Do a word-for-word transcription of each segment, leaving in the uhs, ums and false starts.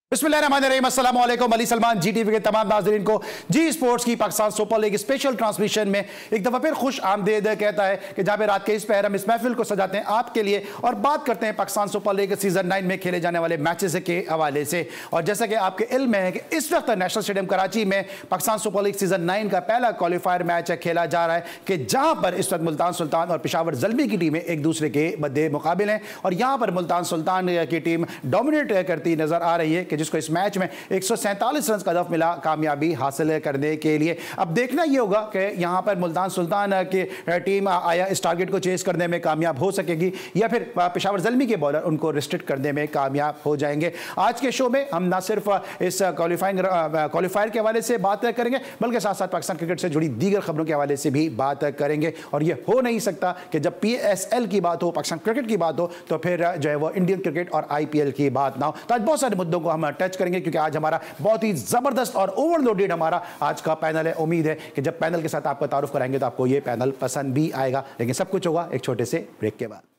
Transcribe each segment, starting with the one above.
बिस्मिल्लाहिर्रहमानिर्रहीम, अस्सलाम वालेकुम। अली सलमान जी टीवी के तमाम नाज़रीन को जी स्पोर्ट्स की Pakistan super league special transmission में एक दफ़ा फिर खुश आमदीद कहता है कि जहाँ पे रात के इस पहर हम इस महफिल को सजाते हैं आपके लिए और बात करते हैं Pakistan super league season nine में खेले जाने वाले मैचेस के हवाले से। और जैसा कि आपके इल्म है कि इस वक्त नेशनल स्टेडियम कराची में Pakistan super league season nine का पहला क्वालिफायर मैच खेला जा रहा है कि जहाँ पर इस वक्त मुल्तान सुल्तान और पेशावर ज़ल्मी की टीमें एक दूसरे के मद्दे मुकाबिल हैं और यहाँ पर मुल्तान सुल्तान की टीम डोमिनेट करती नजर आ रही है कि जिसको इस मैच में एक सौ सैंतालीस रन का हदफ मिला कामयाबी हासिल करने के लिए। अब देखना यह होगा कि यहां पर मुल्तान सुल्तान की टीम आया इस टारगेट को चेस करने में कामयाब हो सकेगी या फिर पेशावर ज़ल्मी के बॉलर उनको रिस्ट्रिक्ट करने में कामयाब हो जाएंगे। आज के शो में हम ना सिर्फ इस क्वालिफाइंग क्वालिफायर के हवाले से बात करेंगे बल्कि साथ साथ पाकिस्तान क्रिकेट से जुड़ी दीगर खबरों के हवाले से भी बात करेंगे। और यह हो नहीं सकता कि जब पी एस एल की बात हो, पाकिस्तान क्रिकेट की बात हो, तो फिर जो है वो इंडियन क्रिकेट और आई पी एल की बात ना हो। तो आज बहुत सारे मुद्दों को हम टच करेंगे क्योंकि आज हमारा बहुत ही जबरदस्त और ओवरलोडेड हमारा आज का पैनल है। उम्मीद है कि जब पैनल के साथ आपका तारुफ कराएंगे तो आपको यह पैनल पसंद भी आएगा। लेकिन सब कुछ होगा एक छोटे से ब्रेक के बाद।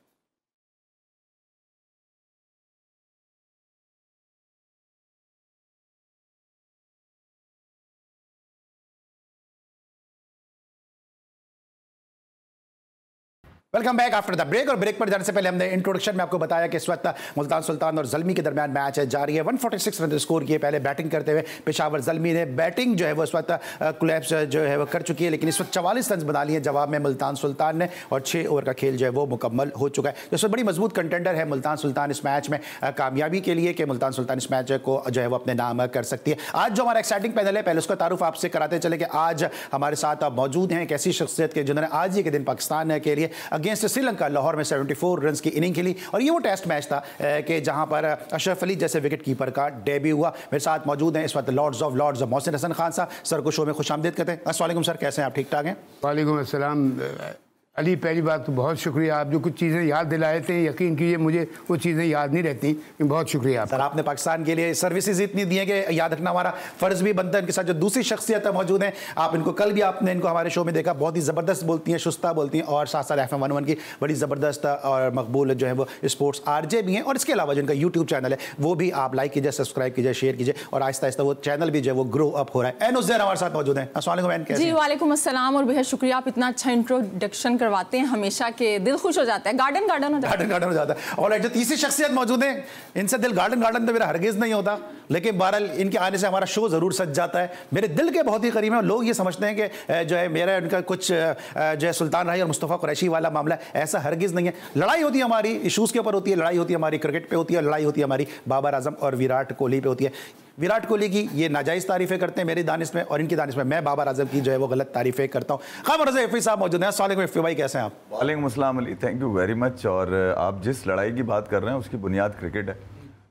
Welcome back after the break. और ब्रेक पर जाने से पहले हमने इंट्रोडक्शन में आपको बताया कि इस वक्त मुल्तान सुल्तान और ज़ल्मी के दरमियान मैच है जारी है। एक सौ छियालीस रन स्कोर किए पहले बैटिंग करते हुए पेशावर ज़ल्मी ने। बैटिंग जो है वो इस वक्त कोलैप्स जो है वो कर चुकी है लेकिन इस वक्त चवालीस रन बना लिए जवाब में मुल्तान सुल्तान ने और छः ओवर का खेल जो है वो मुकम्मल हो चुका है। तो इस वक्त बड़ी मजबूत कंटेंडर है मुल्तान सुल्तान इस मैच में कामयाबी के लिए कि मुल्तान सुल्तान इस मैच को जो है वो अपने नाम कर सकती है। आज जो हमारा एक्साइटिंग पैनल है पहले उसका तारुफ आपसे कराते चले कि आज हमारे साथ आप मौजूद हैं एक ऐसी शख्सियत के जिन्होंने आज ही के दिन पाकिस्तान के लिए अगेंस्ट श्रीलंका लाहौर में चौहत्तर रन की इनिंग खेली और ये वो टेस्ट मैच था कि जहां पर अशरफ अली जैसे विकेट कीपर का डेब्यू हुआ। मेरे साथ मौजूद हैं इस वक्त lords of lords Mohsin Hasan Khan साहब। सर को शो में खुशामदीद कहते हैं। अस्सलाम वालेकुम सर, कैसे हैं आप? ठीक ठाक हैं? वालेकुम अस्सलाम। अली, पहली बात तो बहुत शुक्रिया, आप जो कुछ चीज़ें याद दिलाए थे यकीन कीजिए मुझे वो चीज़ें याद नहीं रहती। बहुत शुक्रिया सर, आपने पाकिस्तान के लिए सर्विसेज इतनी दी है कि याद रखना हमारा फ़र्ज़ भी बनता है। इनके साथ जो दूसरी शख्सियत मौजूद हैं, आप इनको कल भी आपने इनको हमारे शो में देखा, बहुत ही ज़बरदस्त बोलती हैं, शुस्ता बोलती हैं और साथ साथ एफ एम वन वन की बड़ी ज़बरदस्त और मकबूल जो है वो स्पोर्ट्स आर जे भी हैं। और इसके अलावा जिनका यूट्यूब चैनल है वो भी आप लाइक कीजिए, सब्सक्राइब कीजिए, शेयर कीजिए और आहिस्ता आहिस्ता वो चैनल भी जो है वो ग्रो अप हो रहा है। एन उज़ैर हमारे साथ मौजूद हैं। अस्सलाम वालेकुम। जी वालेकुम अस्सलाम और बेहद शुक्रिया, आप इतना अच्छा इंट्रोडक्शन करवाते हैं हमेशा के दिल खुश हो जाता है, गार्डन गार्डन हो जाता है, गार्डन गार्डन हो जाता है। और जो तीसरी शख्सियत मौजूद है इनसे दिल गार्डन गार्डन तो मेरा हरगिज नहीं होता लेकिन बहरहाल इनके आने से हमारा शो जरूर सज जाता है। मेरे दिल के बहुत ही करीब है। लोग ये समझते हैं कि जो है मेरा उनका कुछ जो है सुल्तान राही और मुस्तफ़ा कुरैशी वाला मामला है, ऐसा हरगिज नहीं है। लड़ाई होती है हमारी इशूज़ के ऊपर होती है, लड़ाई होती है हमारी क्रिकेट पे होती है, लड़ाई होती है हमारी बाबर आजम और विराट कोहली पे होती है। विराट कोहली की ये नाजायज़ तारीफ़ें करते हैं मेरी दानिश में और इनकी दानिश में मैं बाबर आजम की जो है वो गलत तारीफ़ें करता हूँ। खाब रज़ा एफ़ी साहब मौजूद हैं। अस्सलाम वालेकुम एफ़ी भाई, कैसे हैं आप? वालेकुम अस्सलाम Ali, thank you very much. और आप जिस लड़ाई की बात कर रहे हैं उसकी बुनियाद क्रिकेट है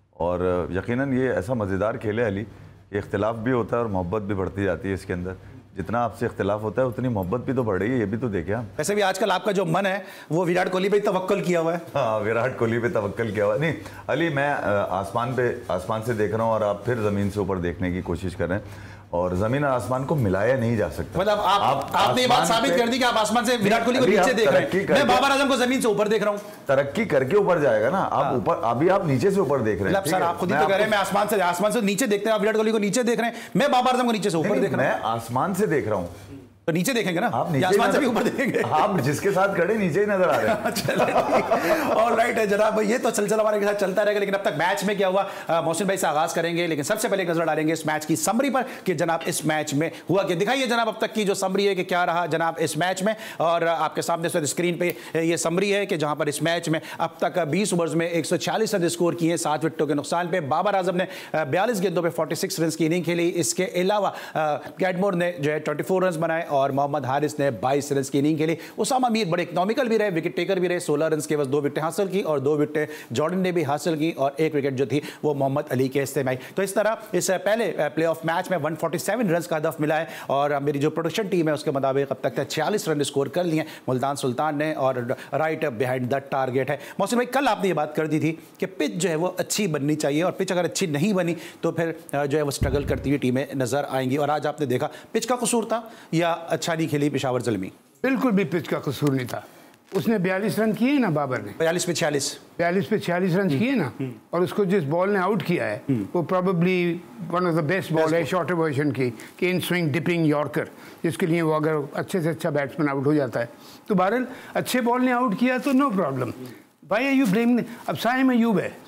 और यकीनन ये ऐसा मज़ेदार खेल है अली, इख्तिलाफ भी होता है और मोहब्बत भी बढ़ती जाती है इसके अंदर। जितना आपसे इख्तिलाफ होता है उतनी मोहब्बत भी तो बढ़ रही है, ये भी तो देखें आप। वैसे भी आजकल आपका जो मन है वो विराट कोहली पे तवक्कुल किया हुआ है। हाँ, विराट कोहली पे तवक्कुल किया हुआ है। नहीं अली, मैं आसमान पे आसमान से देख रहा हूँ और आप फिर ज़मीन से ऊपर देखने की कोशिश कर रहे हैं और जमीन और आसमान को मिलाया नहीं जा सकता। मतलब आप, आप आपने ये बात साबित कर दी कि आप आसमान से विराट कोहली को नीचे देख रहे हैं, मैं बाबर आजम को जमीन से ऊपर देख रहा हूँ। तरक्की करके ऊपर जाएगा ना, आप ऊपर अभी आप नीचे से ऊपर देख रहे हैं। सर, आप खुद ही तो कह रहे हैं मैं आसमान से आसमान से नीचे देखते हैं, आप विराट कोहली को नीचे देख रहे हैं, मैं बाबर आजम को नीचे से ऊपर देख रहा हूँ। मैं आसमान से देख रहा हूँ तो नीचे देखेंगे ना, आप नीचे आसमान से भी ऊपर देखेंगे। आप जिसके साथ खड़े नीचे ही नजर आ रहे हैं। चलिए ऑल राइट है जनाब, ये तो चलचला हमारे के साथ चलता रहेगा। लेकिन अब तक मैच में क्या हुआ मोहसिन भाई से आगाज करेंगे, लेकिन सबसे पहले एक नजर डालेंगे इस मैच की समरी पर कि जनाब इस मैच में हुआ कि दिखाइए जनाब अब तक की जो समरी है कि क्या रहा जनाब इस मैच में। और आपके सामने स्क्रीन पे ये समरी है कि जहां पर इस मैच में अब तक बीस ओवर्स में एक सौ छियालीस रन स्कोर किए सात विकेटों के नुकसान पे। बाबर आजम ने बयालीस गेंदों पर फोर्टी सिक्स रन की इनिंग खेली। इसके अलावा कैटमोर ने जो है ट्वेंटी फोर रन बनाए और मोहम्मद हारिस ने बाईस रन की इनिंग खेली। उसामा मीर बड़े इकोनॉमिकल भी रहे, विकेट टेकर भी रहे, सोलह रन के बस दो विकेट हासिल की और दो विकेट जॉर्डन ने भी हासिल की और एक विकेट जो थी वो मोहम्मद अली के हिस्से में आई। तो इस तरह इस पहले प्ले ऑफ मैच में एक सौ सैंतालीस रन का हदफ मिला है और मेरी जो प्रोडक्शन टीम है उसके मुताबिक अब तक छियालीस रन स्कोर कर लिए मुल्तान सुल्तान ने और राइट बिहाइंड द टारगेट है। मोहसिन भाई, कल आपने ये बात कर दी थी कि पिच जो है वो अच्छी बननी चाहिए और पिच अगर अच्छी नहीं बनी तो फिर जो है वो स्ट्रगल करती हुई टीमें नजर आएंगी और आज आपने देखा पिच का कसूर था या अच्छा नहीं खेली पेशावर ज़ल्मी? बिल्कुल भी पिच का कसूर नहीं था। उसने बयालीस रन किए ना बाबर ने, बयालीस पे छियालीस बयालीस पे छियालीस रन किए ना, और उसको जिस बॉल ने आउट किया है वो probably one of the best ball है शॉर्टर वर्जन की, केन स्विंग डिपिंग यॉर्कर, जिसके लिए वो अगर अच्छे से अच्छा बैट्समैन आउट हो जाता है तो बहरहाल अच्छे बॉल ने आउट किया तो नो प्रॉब्लम। भाई अयूब ब्लेम, अब साइम अयूब है,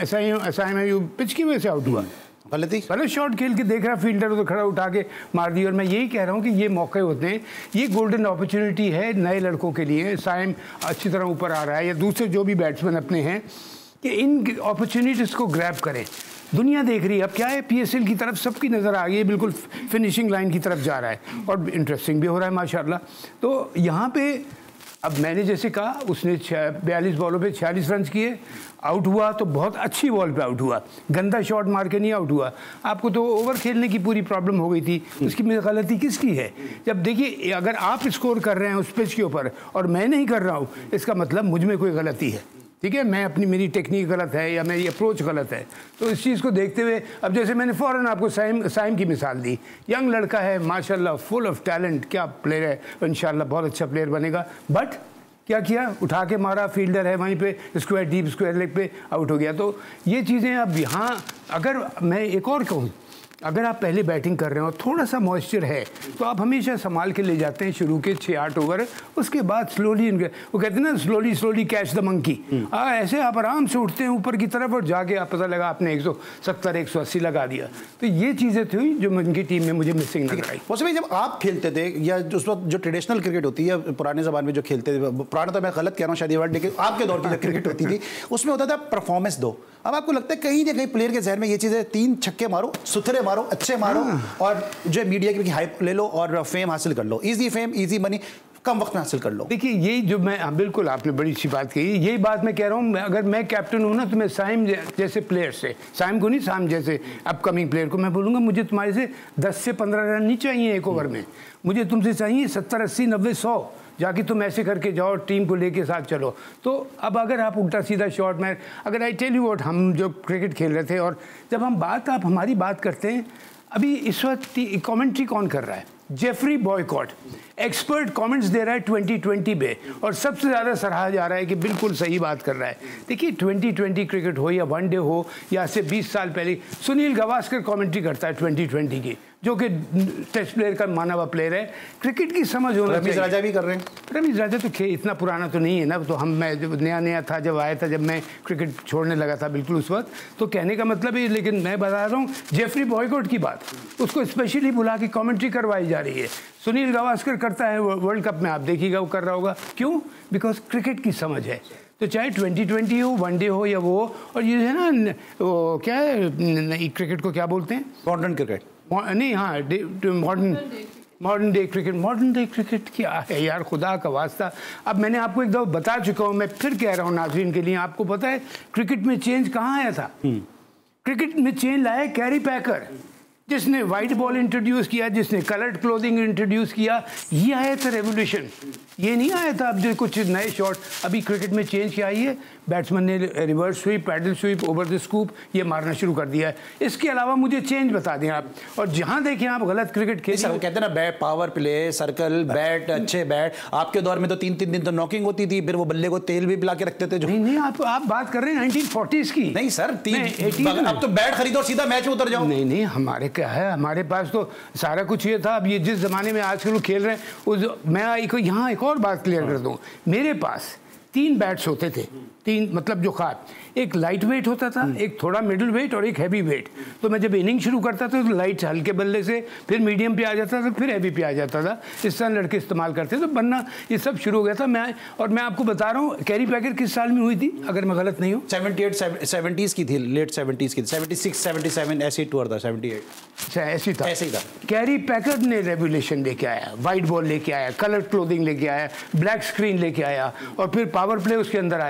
साइम अयूब पिच की वजह से आउट हुआ, गलती पहले शॉट खेल के देख रहा फील्डर तो खड़ा उठा के मार दी। और मैं यही कह रहा हूँ कि ये मौके होते हैं, ये गोल्डन अपॉर्चुनिटी है नए लड़कों के लिए। साइम अच्छी तरह ऊपर आ रहा है या दूसरे जो भी बैट्समैन अपने हैं कि इन अपॉर्चुनिटीज़ को ग्रैब करें। दुनिया देख रही है अब क्या है, पीएसएल की तरफ सबकी नज़र आ गई है, बिल्कुल फिनिशिंग लाइन की तरफ जा रहा है और इंटरेस्टिंग भी हो रहा है माशाल्लाह। तो यहाँ पे अब मैंने जैसे कहा उसने बयालीस बॉलों पे छियालीस रन किए, आउट हुआ तो बहुत अच्छी बॉल पे आउट हुआ, गंदा शॉट मार के नहीं आउट हुआ। आपको तो ओवर खेलने की पूरी प्रॉब्लम हो गई थी, उसकी गलती किसकी है? जब देखिए अगर आप स्कोर कर रहे हैं उस पिच के ऊपर और मैं नहीं कर रहा हूँ, इसका मतलब मुझ में कोई गलती है, ठीक है, मैं अपनी मेरी टेक्निक गलत है या मेरी अप्रोच गलत है। तो इस चीज़ को देखते हुए अब जैसे मैंने फ़ौरन आपको साइम साइम की मिसाल दी, यंग लड़का है माशाल्लाह, फुल ऑफ टैलेंट, क्या प्लेयर है, इंशाल्लाह बहुत अच्छा प्लेयर बनेगा। बट क्या किया, उठा के मारा, फील्डर है वहीं पे, स्क्वायर डीप स्क्वायर लेग पे आउट हो गया। तो ये चीज़ें अब यहाँ अगर मैं एक और कहूँ, अगर आप पहले बैटिंग कर रहे हो थोड़ा सा मॉइस्चर है तो आप हमेशा संभाल के ले जाते हैं शुरू के छः आठ ओवर, उसके बाद स्लोली, वो कहते हैं ना slowly slowly catch the monkey, ऐसे आप आराम से उठते हैं ऊपर की तरफ और जाके आप पता लगा आपने एक सौ सत्तर एक सौ अस्सी लगा दिया। तो ये चीज़ें थी जो उनकी टीम में मुझे मिसिंग नजर आई। मौसमी जब आप खेलते थे या उस वक्त जो ट्रेडिशनल क्रिकेट होती है पुराने ज़माने में जो खेलते थे, पुराना तो मैं गलत कह रहा हूँ शायद ये वर्ड, लेकिन आपके दौर की जो क्रिकेट होती थी उसमें होता था परफॉर्मेंस दो। अब आपको लगता है कहीं ना कहीं प्लेयर के जहन में ये चीज़ें, तीन छक्के मारो, सुथरे मारो, अच्छे मारो और जो मीडिया की हाइप ले लो और फेम हासिल कर लो, इजी फेम इजी मनी कम वक्त में हासिल कर लो। देखिए यही जो मैं, हाँ बिल्कुल आपने बड़ी अच्छी बात कही, यही बात मैं कह रहा हूँ, अगर मैं कैप्टन हूँ ना तो मैं साइम जैसे प्लेयर से, साइम को नहीं, साइम जैसे अपकमिंग प्लेयर को मैं बोलूँगा मुझे तुम्हारे से दस से पंद्रह रन नहीं चाहिए एक ओवर में, मुझे तुमसे चाहिए सत्तर अस्सी नब्बे सौ, जाके तुम ऐसे करके जाओ, टीम को लेके साथ चलो। तो अब अगर आप उल्टा सीधा शॉट में, अगर आई टेल यू व्हाट, हम जो क्रिकेट खेल रहे थे और जब हम बात, आप हमारी बात करते हैं, अभी इस वक्त कमेंट्री कौन कर रहा है? जेफरी बॉयकॉट एक्सपर्ट कमेंट्स दे रहा है ट्वेंटी ट्वेंटी पे और सबसे ज़्यादा सराहा जा रहा है कि बिल्कुल सही बात कर रहा है। देखिए ट्वेंटी ट्वेंटी क्रिकेट हो या वनडे हो या से बीस साल पहले, सुनील गावस्कर कमेंट्री करता है ट्वेंटी ट्वेंटी की, जो कि टेस्ट प्लेयर का माना हुआ प्लेयर है, क्रिकेट की समझ होना चाहिए। रमीज राजा भी कर रहे हैं। रमीज राजा तो इतना पुराना तो नहीं है ना, तो हम, मैं जब नया नया था, जब आया था, जब मैं क्रिकेट छोड़ने लगा था बिल्कुल उस वक्त, तो कहने का मतलब है, लेकिन मैं बता रहा हूँ जेफरी बॉयकॉट की बात, उसको स्पेशली बुला के कमेंट्री करवाई जा रही है। सुनील गावस्कर करता है वर्ल्ड कप में, आप देखिएगा वो कर रहा होगा, क्यों? बिकॉज क्रिकेट की समझ है। तो चाहे ट्वेंटी ट्वेंटी हो, वनडे हो या वो, और ये है ना वो क्या है क्रिकेट को क्या बोलते हैं, मॉडर्न क्रिकेट नहीं, हाँ modern modern day cricket. Modern day cricket क्या है यार, खुदा का वास्ता। अब मैंने आपको एक दफ़ा बता चुका हूँ, मैं फिर कह रहा हूँ नाज़रीन के लिए, आपको पता है क्रिकेट में चेंज कहाँ आया था? क्रिकेट में चेंज लाया कैरी पैकर, जिसने वाइट बॉल इंट्रोड्यूस किया, जिसने कलर्ड क्लोथिंग इंट्रोड्यूस किया, ये आया था रेवोल्यूशन। ये नहीं आया था अब जो कुछ नए शॉट अभी क्रिकेट में चेंज किया आई है, बैट्समैन ने reverse sweep, paddle sweep, over the scoop ये मारना शुरू कर दिया है। इसके अलावा मुझे चेंज बता दें आप, और जहां देखें आप गलत क्रिकेट खेल, कहते हैं ना bat power play, circle, bat, अच्छे बैट। आपके दौर में तो तीन तीन दिन तो नॉकिंग होती थी, फिर वो बल्ले को तेल भी पिला के रखते थे। जो नहीं नहीं, आप आप बात कर रहे हैं नाइनटीन फोर्टीज़ की। नहीं सर, तीन अब तो बैट खरीदो सीधा मैच में उतर जाओ। नहीं नहीं, हमारे क्या है, हमारे पास तो सारा कुछ ये था। अब ये जिस जमाने में आजकल लोग खेल रहे हैं, उस मैं यहाँ एक और बात क्लियर कर दूँ, मेरे पास तीन बैट्स होते थे, तीन मतलब जो खास, एक लाइट वेट होता था, एक थोड़ा मिडिल वेट और एक हैवी वेट। तो मैं जब इनिंग शुरू करता था तो लाइट हल्के बल्ले से, फिर मीडियम पे आ जाता था, फिर हैवी पे आ जाता था। इस तरह लड़के इस्तेमाल करते तो बनना ये सब शुरू हो गया था। मैं और मैं आपको बता रहा हूँ कैरी पैकर किस साल में हुई थी, अगर मैं गलत नहीं हूँ, सेवेंटी एट सेवेंटीज़ की थी, लेट सेवेंटीज़ की, सेवेंटी सिक्स सेवेंटी सेवन ऐसे ही टूर था, सेवेंटी एट अच्छा ऐसी था, ऐसे ही था। कैरी पैकर ने रेवोल्यूशन लेके आया, वाइट बॉल लेके आया, कलर क्लोथिंग लेके आया, ब्लैक स्क्रीन लेके आया, और फिर पावर प्ले उसके अंदर आया कि किस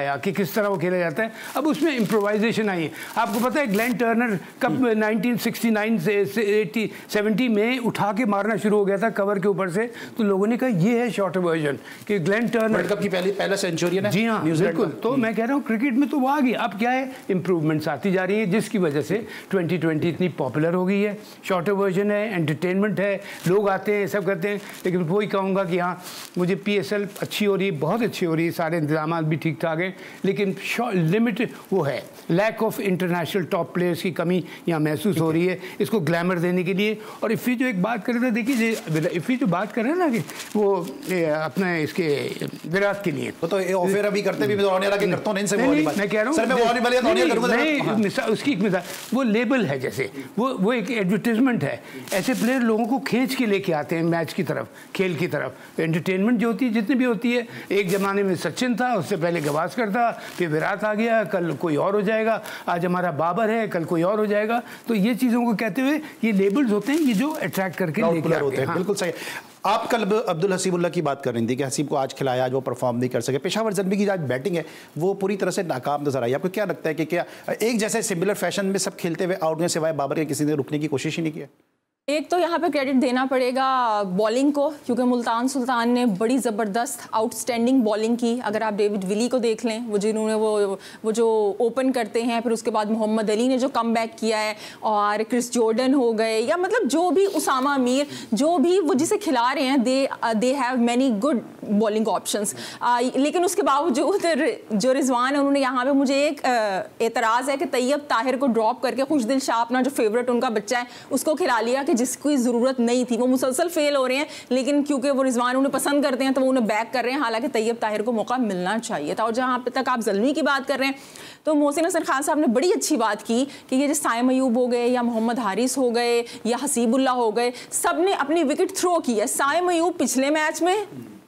जिस तरह वो खेला जाता है, अब उसमें इम्प्रोवाइजेशन आई है। आपको पता है ग्लेन टर्नर कब नाइनटीन सिक्सटी नाइन से एटी सेवेंटी में उठा के मारना शुरू हो गया था कवर के ऊपर से, तो लोगों ने कहा ये है शॉर्ट वर्जन कि ग्लेन टर्नर वर्ल्ड कप की पहली पहला सेंचुरी है। जी हाँ बिल्कुल। तो मैं कह रहा हूँ क्रिकेट में तो वो आ गई, अब क्या है इम्प्रूवमेंट्स आती जा रही है जिसकी वजह से ट्वेंटी ट्वेंटी इतनी पॉपुलर हो गई है। शॉर्टर वर्जन है, एंटरटेनमेंट है, लोग आते हैं सब करते हैं, लेकिन वही कहूँगा कि हाँ मुझे पी एस एल अच्छी हो रही है, बहुत अच्छी हो रही है, सारे इंतजाम भी ठीक ठाक हैं, लेकिन लिमिट वो है, lack of international top players की कमी यहाँ महसूस हो रही है इसको ग्लैमर देने के लिए। और इफ़ी जो एक बात कर रहे थे, देखिए इफ़ी जो बात कर रहे हैं ना कि वो अपना इसके विराट के लिए तो ऑफर अभी करते भी मैं करता हूँ, मैं कह रहा हूँ उसकी एक मिसाल, वो लेबल है जैसे वो वो एक एडवर्टीजमेंट है, ऐसे प्लेयर लोगों को खींच के लेके आते हैं मैच की तरफ, खेल की तरफ। एंटरटेनमेंट जो होती है जितनी भी होती है, एक ज़माने में सचिन था, उससे पहले गवास्कर था, फिर विराट आ गया, कल कोई और हो जाएगा, आज हमारा बाबर है, कल कोई और हो जाएगा। तो ये चीज़ों को कहते हुए ये लेबल्स होते हैं ये जो अट्रैक्ट करके लेके आते हैं। बिल्कुल सही। आप कल अब्दुल हसीबुल्लाह की बात कर रही थी कि हसीब को आज खिलाया, आज वो परफॉर्म नहीं कर सके। पेशावर ज़ल्मी की आज बैटिंग है वो पूरी तरह से नाकाम नजर आई। आपको क्या लगता है कि क्या एक जैसे सिमिलर फैशन में सब खेलते हुए आउट में सिवाय बाबर के किसी ने रुकने की कोशिश ही नहीं किया? एक तो यहाँ पे क्रेडिट देना पड़ेगा बॉलिंग को, क्योंकि मुल्तान सुल्तान ने बड़ी ज़बरदस्त आउटस्टैंडिंग बॉलिंग की। अगर आप डेविड विली को देख लें, वो जिन्होंने वो वो जो ओपन करते हैं, फिर उसके बाद मोहम्मद अली ने जो कम बैक किया है, और क्रिस जॉर्डन हो गए, या मतलब जो भी उसामा अमीर जो भी वो जिसे खिला रहे हैं, they they have many good bowling options. लेकिन उसके बावजूद जो रिजवान है उन्होंने यहाँ पे मुझे एक एतराज़ है कि तैयब ताहिर को ड्रॉप करके खुशदिल शाह अपना जो फेवरेट उनका बच्चा है उसको खिला लिया कि जिसकी ज़रूरत नहीं थी। वो मुसलसल फेल हो रहे हैं, लेकिन क्योंकि वो रिजवान उन्हें पसंद करते हैं तो वो उन्हें बैक कर रहे हैं, हालांकि तैयब ताहिर को मौका मिलना चाहिए था। और जहाँ तक आप ज़ल्मी की बात कर रहे हैं, तो मोहसिन हसन खान साहब ने बड़ी अच्छी बात की कि ये जो साइम अयूब हो गए, या मोहम्मद हारिस हो गए, या हसीबुल्लाह हो गए, सब ने अपनी विकेट थ्रो की है। साइम अयूब पिछले मैच में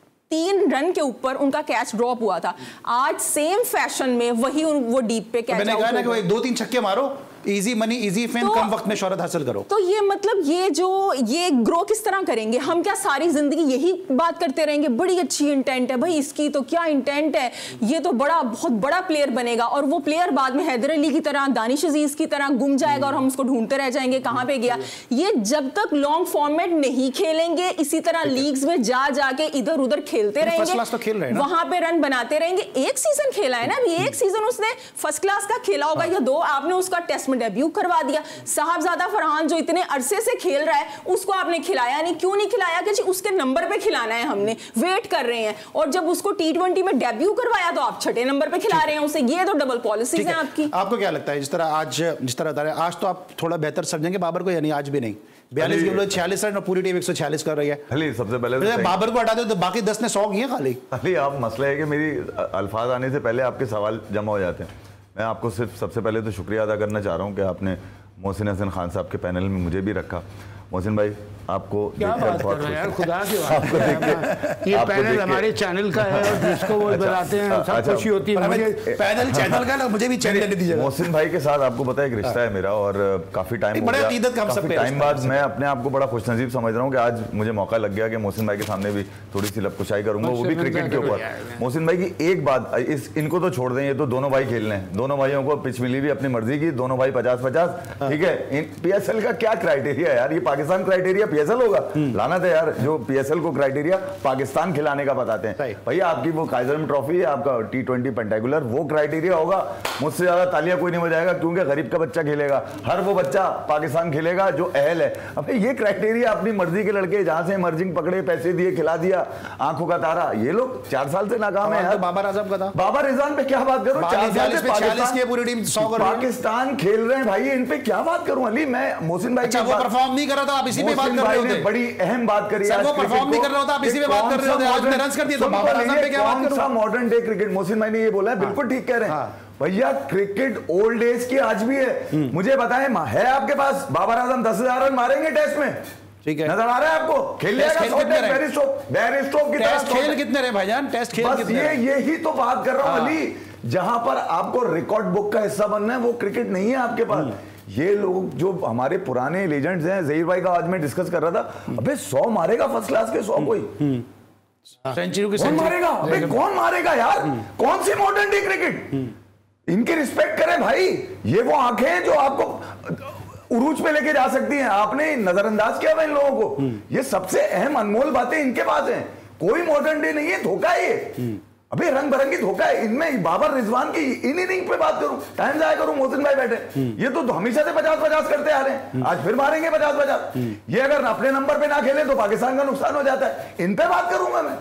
तीन रन के ऊपर उनका कैच ड्रॉप हुआ था, आज सेम फैशन में वही वो डीप पे कैच, मैंने कहा ना कि दो तीन छक्के मारो, इजी मनी इजी फेम, तो, कम वक्त में शोहरत हासिल करो। तो ये मतलब ये जो ये ग्रो किस तरह करेंगे हम? क्या सारी जिंदगी यही बात करते रहेंगे बड़ी अच्छी इंटेंट है भाई इसकी, तो क्या इंटेंट है, ये तो बड़ा बहुत बड़ा प्लेयर बनेगा, और वो प्लेयर बाद में हैदर अली की तरह, दानिश अजीज की तरह गुम जाएगा और हम उसको ढूंढते रह जाएंगे कहाँ पे गया। ये जब तक लॉन्ग फॉर्मेट नहीं खेलेंगे, इसी तरह लीग्स में जा जाके इधर उधर खेलते रहेंगे, तो खेल रहे हैं वहां पे रन बनाते रहेंगे। एक सीजन खेला है ना अभी, एक सीजन उसने फर्स्ट क्लास का खेला होगा या दो, आपने उसका टेस्ट में डेब्यू करवा दिया। साहबजादा फरहान जो इतने अरसे से खेल रहा है उसको आपने खिलाया नहीं, क्यों नहीं खिलाया? कि उसके नंबर पे खिलाना है, हमने वेट कर रहे हैं, और जब उसको टी ट्वेंटी में डेब्यू करवाया तो आप छठे नंबर पे खिला रहे हैं उसे। ये तो डबल पॉलिसीज है आपकी। आपको क्या लगता है जिस तरह आज जिस तरह आज तो आप थोड़ा बेहतर समझेंगे बाबर को, यानी आज भी नहीं? बयालीस के बजाय छियालीस रन और पूरी टीम एक सौ छियालीस कर रही है। अली सबसे पहले तो बाबर को हटा दो तो बाकी दस ने सौ किए खाली। अली आप मसला है कि मेरी अल्फाज आने से पहले आपके सवाल जमा हो जाते हैं। मैं आपको सिर्फ सबसे पहले तो शुक्रिया अदा करना चाह रहा हूँ कि आपने मोहसिन हसन खान साहब के पैनल में मुझे भी रखा। मोहसिन भाई आपको क्या बात कर रहे हैं यार, खुदा की बात आपको देखिए ये पैनल हमारे चैनल का है और जिसको वो बनाते हैं सब खुशी होती है। मुझे पैनल चैनल का ना, मुझे भी चैनल लेने दीजिए। मोहसिन भाई के साथ आपको पता है एक रिश्ता है मेरा, और काफी टाइम बड़ा अकीदत का हम सब टाइम बाद मैं अपने आप को बड़ा खुशनसीब समझ रहा हूँ कि आज मुझे मौका लग गया कि मोहसिन भाई के सामने भी थोड़ी सी लपकुशाई करूंगा, वो भी क्रिकेट के ऊपर। मोहसिन भाई की एक बात, इस इनको तो छोड़ दें, ये तो दोनों भाई खेल रहे हैं, दोनों भाइयों को पिच मिली भी अपनी मर्जी की, दोनों भाई पचास पचास, ठीक है। पीएसएल का क्या क्राइटेरिया है यार, ये पाकिस्तान क्राइटेरिया पीएसएल होगा? लाना था यार, जो पीएसएल को क्राइटेरिया पाकिस्तान खिलाने का बताते हैं भैया, आपकी वो काइजर में ट्रॉफी है, आपका टी ट्वेंटी पेंटाकुलर, वो क्राइटेरिया होगा। मुझसे ज्यादा तालियां कोई नहीं बजाएगा क्योंकि गरीब का बच्चा खेलेगा, हर वो बच्चा पाकिस्तान खेलेगा जो अहल है। अब ये क्राइटेरिया अपनी मर्जी के लड़के जहां से इमर्जिंग पकड़े, पैसे दिए, खिला दिया, आंखों का तारा, ये लोग चार साल से नाकाम है यार। बाबर आजम का था, बाबर रिजवान पे क्या बात करूं, चार साल से पूरी टीम पाकिस्तान खेल रहे हैं भाई, इन पे क्या बात करूं अली मैं? मोहसिन भाई अच्छा, वो परफॉर्म नहीं कर रहा था, आप इसी पे बात कर रहे होते। बड़ी अहम बात करी, वो परफॉर्म नहीं कर रहा होता, आप इसी पे बात कर रहे होते। आज रन कर दिए तो बाबर आजम पे क्या बात करूं? मॉडर्न डे क्रिकेट, मोहसिन भाई ने ये बोला है, बिल्कुल ठीक कह रहे हैं भैया, क्रिकेट ओल्ड एज की आज भी है। मुझे बताएं, है आपके पास बाबर आजम दस हजार रन मारेंगे टेस्ट में? ठीक है, नजर आ रहा है आपको? खेल खेल कितने रहे भाईजान, टेस्ट खेल कितने? ये यही तो बात कर रहा हूं अली, जहां पर आपको रिकॉर्ड बुक का हिस्सा बनना है वो क्रिकेट नहीं है आपके पास। ये लोग जो हमारे पुराने लेजेंड्स हैं, जहीर भाई का आज मैं डिस्कस कर रहा था, अबे सौ मारेगा फर्स्ट क्लास के, सौ कोई सेंचुरी की कौन मारेगा भाई, कौन मारेगा यार? कौन सी मॉडर्न डे क्रिकेट? इनकी रिस्पेक्ट करें भाई। ये वो आंखें हैं जो आपको उरूज पे लेके जा सकती हैं, आपने नजरअंदाज किया इन लोगों को। ये सबसे अहम अनमोल बातें इनके पास हैं। कोई मॉडर्न डे नहीं है, धोखा है ये। अभी रंग बिरंगी धोखा है इनमें। बाबर रिजवान की इन इनिंग पे बात करूं, टाइम जाया करूं, मोहसिन भाई बैठे, ये तो हमेशा से पचास पचास करते आ रहे हैं, आज फिर मारेंगे पचास पचास। ये अगर अपने नंबर पे ना खेले तो पाकिस्तान का नुकसान हो जाता है। इन पे बात करूंगा मैं।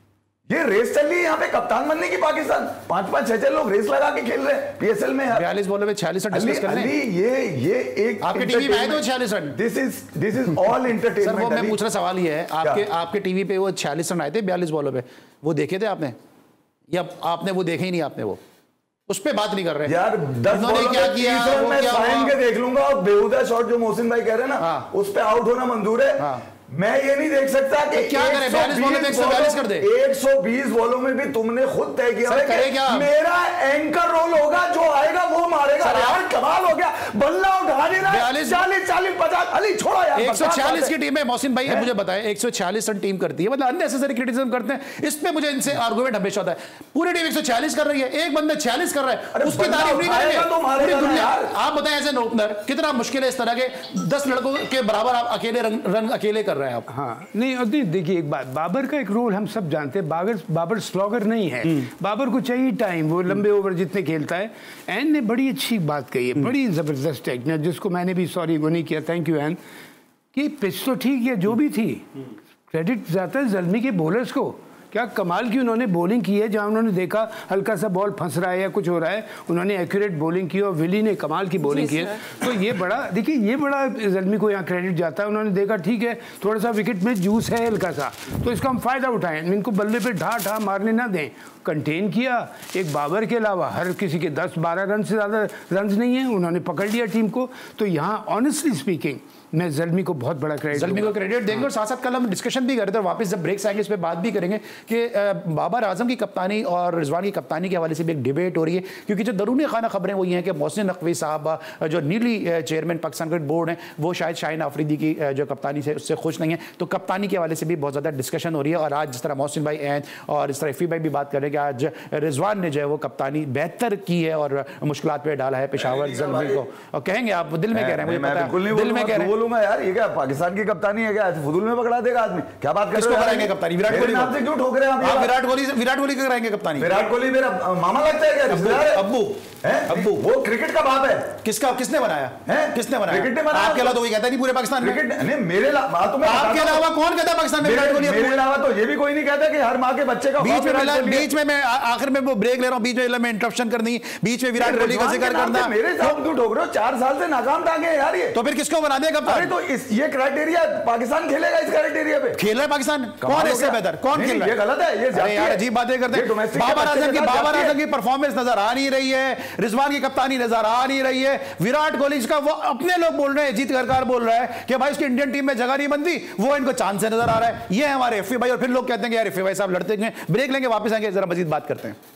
ये रेस चल रही है यहाँ पे कप्तान बनने की, पाकिस्तान पांच पांच छह छह लोग रेस लगा के खेल रहे हैं पीएसएल में। बयालीस बॉलों में छियालीस रन डिस्कस कर रहे हैं। ये ये एक आपके टीवी में आए तो छियालीस रन। This is this is all entertainment. Sir वो मैं पूछ रहा सवाल ये है, आपके आपके टीवी पे वो छियालीस रन आए थे बयालीस बॉलों पे, वो देखे थे आपने या आपने वो देखे ही नहीं? आपने वो उस पे बात नहीं कर रहे यार। दस बॉलों क्या किया मैं साइन के देख लूंगा, और बेहुदा शॉट जो मोहसिन भाई कह रहे हैं ना, हाँ। उस पे आउट होना मंजूर है। हाँ। मैं ये नहीं देख सकता कि तो क्या करें, बयालीस बॉलों में एक सौ बयालीस कर दे। एक सौ बीस बॉलों में भी तुमने खुद तय किया है कि क्या? मेरा एंकर रोल होगा, जो आएगा वो मारेगा। यार कमाल हो गया, बल्ला उठा देना। चालीस चालीस पचास अली छोड़ो यार। एक सौ छियालीस की टीम है, मोहसिन भाई मुझे बताएं, एक सौ छियालीस रन टीम करती है, मतलब अननेसेसरी क्रिटिसिज्म करते हैं। इस पे मुझे इनसे आर्गुमेंट हमेशा होता है। पूरी टीम एक सौ छियालीस कर रही है, एक बंदा छियालीस कर रहा है, उसकी तारीफ नहीं करेंगे। आप बताएं एज एन ओपनर कितना मुश्किल है इस तरह के दस लड़कों के बराबर आप अकेले रन अकेले कर रहे हैं आप। हाँ नहीं, देखिए एक बात, बाबर का एक रोल हम सब जानते हैं। बाबर बाबर स्लॉगर नहीं है, बाबर को चाहिए टाइम, वो लंबे ओवर जितने खेलता है। एन ने बड़ी अच्छी बात कही है, बड़ी जबरदस्त टेक्निक, जिसको मैंने भी सॉरी वो नहीं किया, थैंक यू एन, कि पिच तो ठीक है जो भी थी, क्रेडिट जाता है ज़ल्मी के बॉलर्स को। क्या कमाल की उन्होंने बॉलिंग की है, जहां उन्होंने देखा हल्का सा बॉल फंस रहा है या कुछ हो रहा है, उन्होंने एक्यूरेट बॉलिंग की और विली ने कमाल की बॉलिंग की है। तो ये बड़ा, देखिए ये बड़ा ज़ल्मी को यहाँ क्रेडिट जाता है। उन्होंने देखा ठीक है थोड़ा सा विकेट में जूस है हल्का सा, तो इसका हम फ़ायदा उठाएं, इनको बल्ले पे ढा ढा मारने ना दें। कंटेन किया, एक बाबर के अलावा हर किसी के दस बारह रन से ज़्यादा रन नहीं है, उन्होंने पकड़ लिया टीम को। तो यहाँ ऑनेस्टली स्पीकिंग मैं ज़ल्मी को बहुत बड़ा क्रेडिट ज़ल्मी को क्रेडिट देंगे। और साथ साथ कल हम डिस्कशन भी कर रहे थे और वापस जब ब्रेक्स आएंगे इस पर बात भी करेंगे कि बाबर आजम की कप्तानी और रिजवान की कप्तानी के हवाले से भी एक डिबेट हो रही है, क्योंकि जो दरूनी खाना खबरें वो ये हैं कि मोहसिन नकवी साहब जो नीली चेयरमैन पाकिस्तान क्रिकेट बोर्ड हैं, वो शायद शाहीन आफरीदी की जो कप्तानी से उससे खुश नहीं है। तो कप्तानी के हवाले से भी बहुत ज़्यादा डिस्कशन हो रही है। और आज जिस तरह मोहसिन भाई एन और इस तरह इफ़ी भाई भी बात कर रहे हैं कि आज रिजवान ने जो है वो कप्तानी बेहतर की है और मुश्किलात पे डाला है पेशावर ज़ल्मी को। और कहेंगे आप दिल में कह रहे हैं, दिल में कह रहे बोलूंगा यार, ये क्या पाकिस्तान की कप्तानी है क्या? फुदुल में पकड़ा देगा आदमी? क्या बात कर रहे हो? कराएंगे कप्तानी विराट कोहली नाम से क्यों ठोक रहे हैं आप? विराट कोहली विराट कोहली कराएंगे कप्तानी? विराट कोहली मेरा मामा लगता है क्या? रिश्तेदार है? अब्बू है, अब्बू वो क्रिकेट का बाप है। किसका किसने बनाया है? किसने बनाया? क्रिकेट ने बनाया। आपके अलावा तो कोई कहता नहीं पूरे पाकिस्तान में। क्रिकेट नहीं मेरे आपके अलावा कौन कहता है पाकिस्तान में विराट कोहली? मेरे अलावा तो ये भी कोई नहीं कहता कि हर माँ के बच्चे का बीच में बीच में मैं आखिर में वो ब्रेक ले रहा हूँ, बीच में मैं इंटरप्शन करनी, बीच में विराट कोहली का जिक्र करना। मेरे साथ क्यों ठोक रहे हो? चार साल से नाकाम टांगे हैं यार ये। तो फिर किसको बना देगा कप्तान? अरे तो इस ये क्राइटेरिया पाकिस्तान खेलेगा, इस क्राइटेरिया पे खेल रहा है पाकिस्तान। कौन इससे बेहतर? कौन खेल रहा है? ये गलत है, ये अरे यार अजीब बातें करते हैं। बाबर आजम की बाबर आजम की परफॉर्मेंस नजर आ नहीं रही है, रिजवान की कप्तानी नजर आ नहीं रही है, विराट कोहली का वो अपने लोग बोल रहे हैं, जीत गरकार बोल रहा है कि भाई उसकी इंडियन टीम में जगह नहीं बनती, वो इनको चांस से नजर आ रहा है। ये हमारे एफी भाई। और फिर लोग कहते हैं कि यार एफी भाई साहब लड़ते हैं। ब्रेक लेंगे, वापस आएंगे, जरा मजीद बात करते हैं।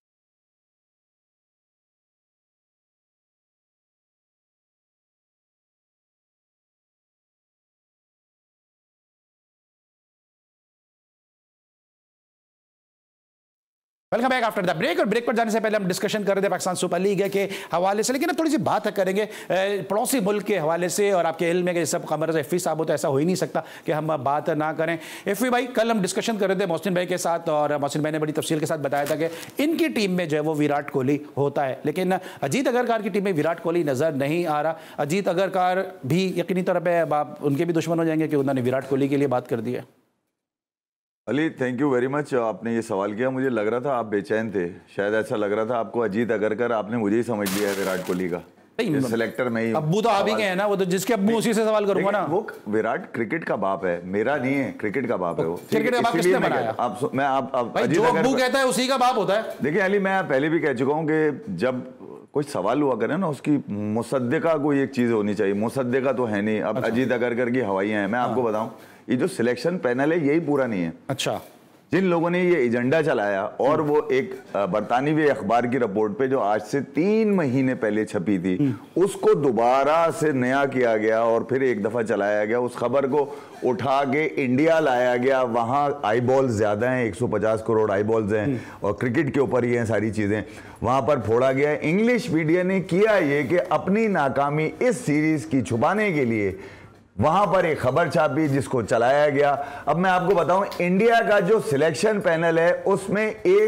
Welcome back after the break. और ब्रेक पर जाने से पहले हम डिस्कशन कर रहे थे पाकिस्तान सुपर लीग के हवाले से, लेकिन थोड़ी सी बात करेंगे पड़ोसी मुल्क के हवाले से। और आपके इल्म में कि सब खबर एफी साहब हो तो ऐसा हो ही नहीं सकता कि हम बात ना करें। एफी भाई कल हम डिस्कशन कर रहे थे मोहसिन भाई के साथ, और मोहसिन भाई ने बड़ी तफसील के साथ बताया था कि इनकी टीम में जो है वो विराट कोहली होता है, लेकिन अजीत अगरकार की टीम में विराट कोहली नज़र नहीं आ रहा। अजीत अगरकार भी यकीनी तौर पर आप उनके भी दुश्मन हो जाएंगे कि उन्होंने विराट कोहली के लिए बात कर दी है। Ali thank you very much, आपने ये सवाल किया। मुझे लग रहा था आप बेचैन थे, शायद ऐसा लग रहा था आपको अजीत अगरकर, आपने मुझे ही समझ लिया है विराट कोहली का सिलेक्टर में ही। अब्बू तो आप ही के हैं ना, वो तो जिसके अब्बू उसी से सवाल करूंगा ना। वो विराट क्रिकेट का बाप है, मेरा नहीं है, क्रिकेट का बाप है वो। क्रिकेट का बाप किसने बनाया? आप मैं आप जो अब्बू कहता है उसी का बाप होता है। देखिए अली, मैं पहले भी कह चुका हूँ कि जब कोई सवाल हुआ करे ना, उसकी मुसद्दिका कोई एक चीज होनी चाहिए। मुसद्दिका तो है नहीं। अब अजीत अगरकर की हवाइयां हैं। मैं आपको बताऊं, ये जो सिलेक्शन पैनल है यही पूरा नहीं है। अच्छा, जिन लोगों ने ये एजेंडा चलाया, और वो एक बरतानवी अखबार की रिपोर्ट पे जो आज से तीन महीने पहले छपी थी, उसको दोबारा से नया किया गया और फिर एक दफा चलाया गया। उस खबर को उठा के इंडिया लाया गया, वहां आई बॉल्स ज्यादा हैं, एक सौ पचास करोड़ आई बॉल्स हैं, और क्रिकेट के ऊपर ही हैं सारी चीजें, वहां पर फोड़ा गया। इंग्लिश मीडिया ने किया ये कि अपनी नाकामी इस सीरीज की छुपाने के लिए वहां पर एक खबर छापी जिसको चलाया गया। अब मैं आपको बताऊं, इंडिया का जो सिलेक्शन पैनल है उसमें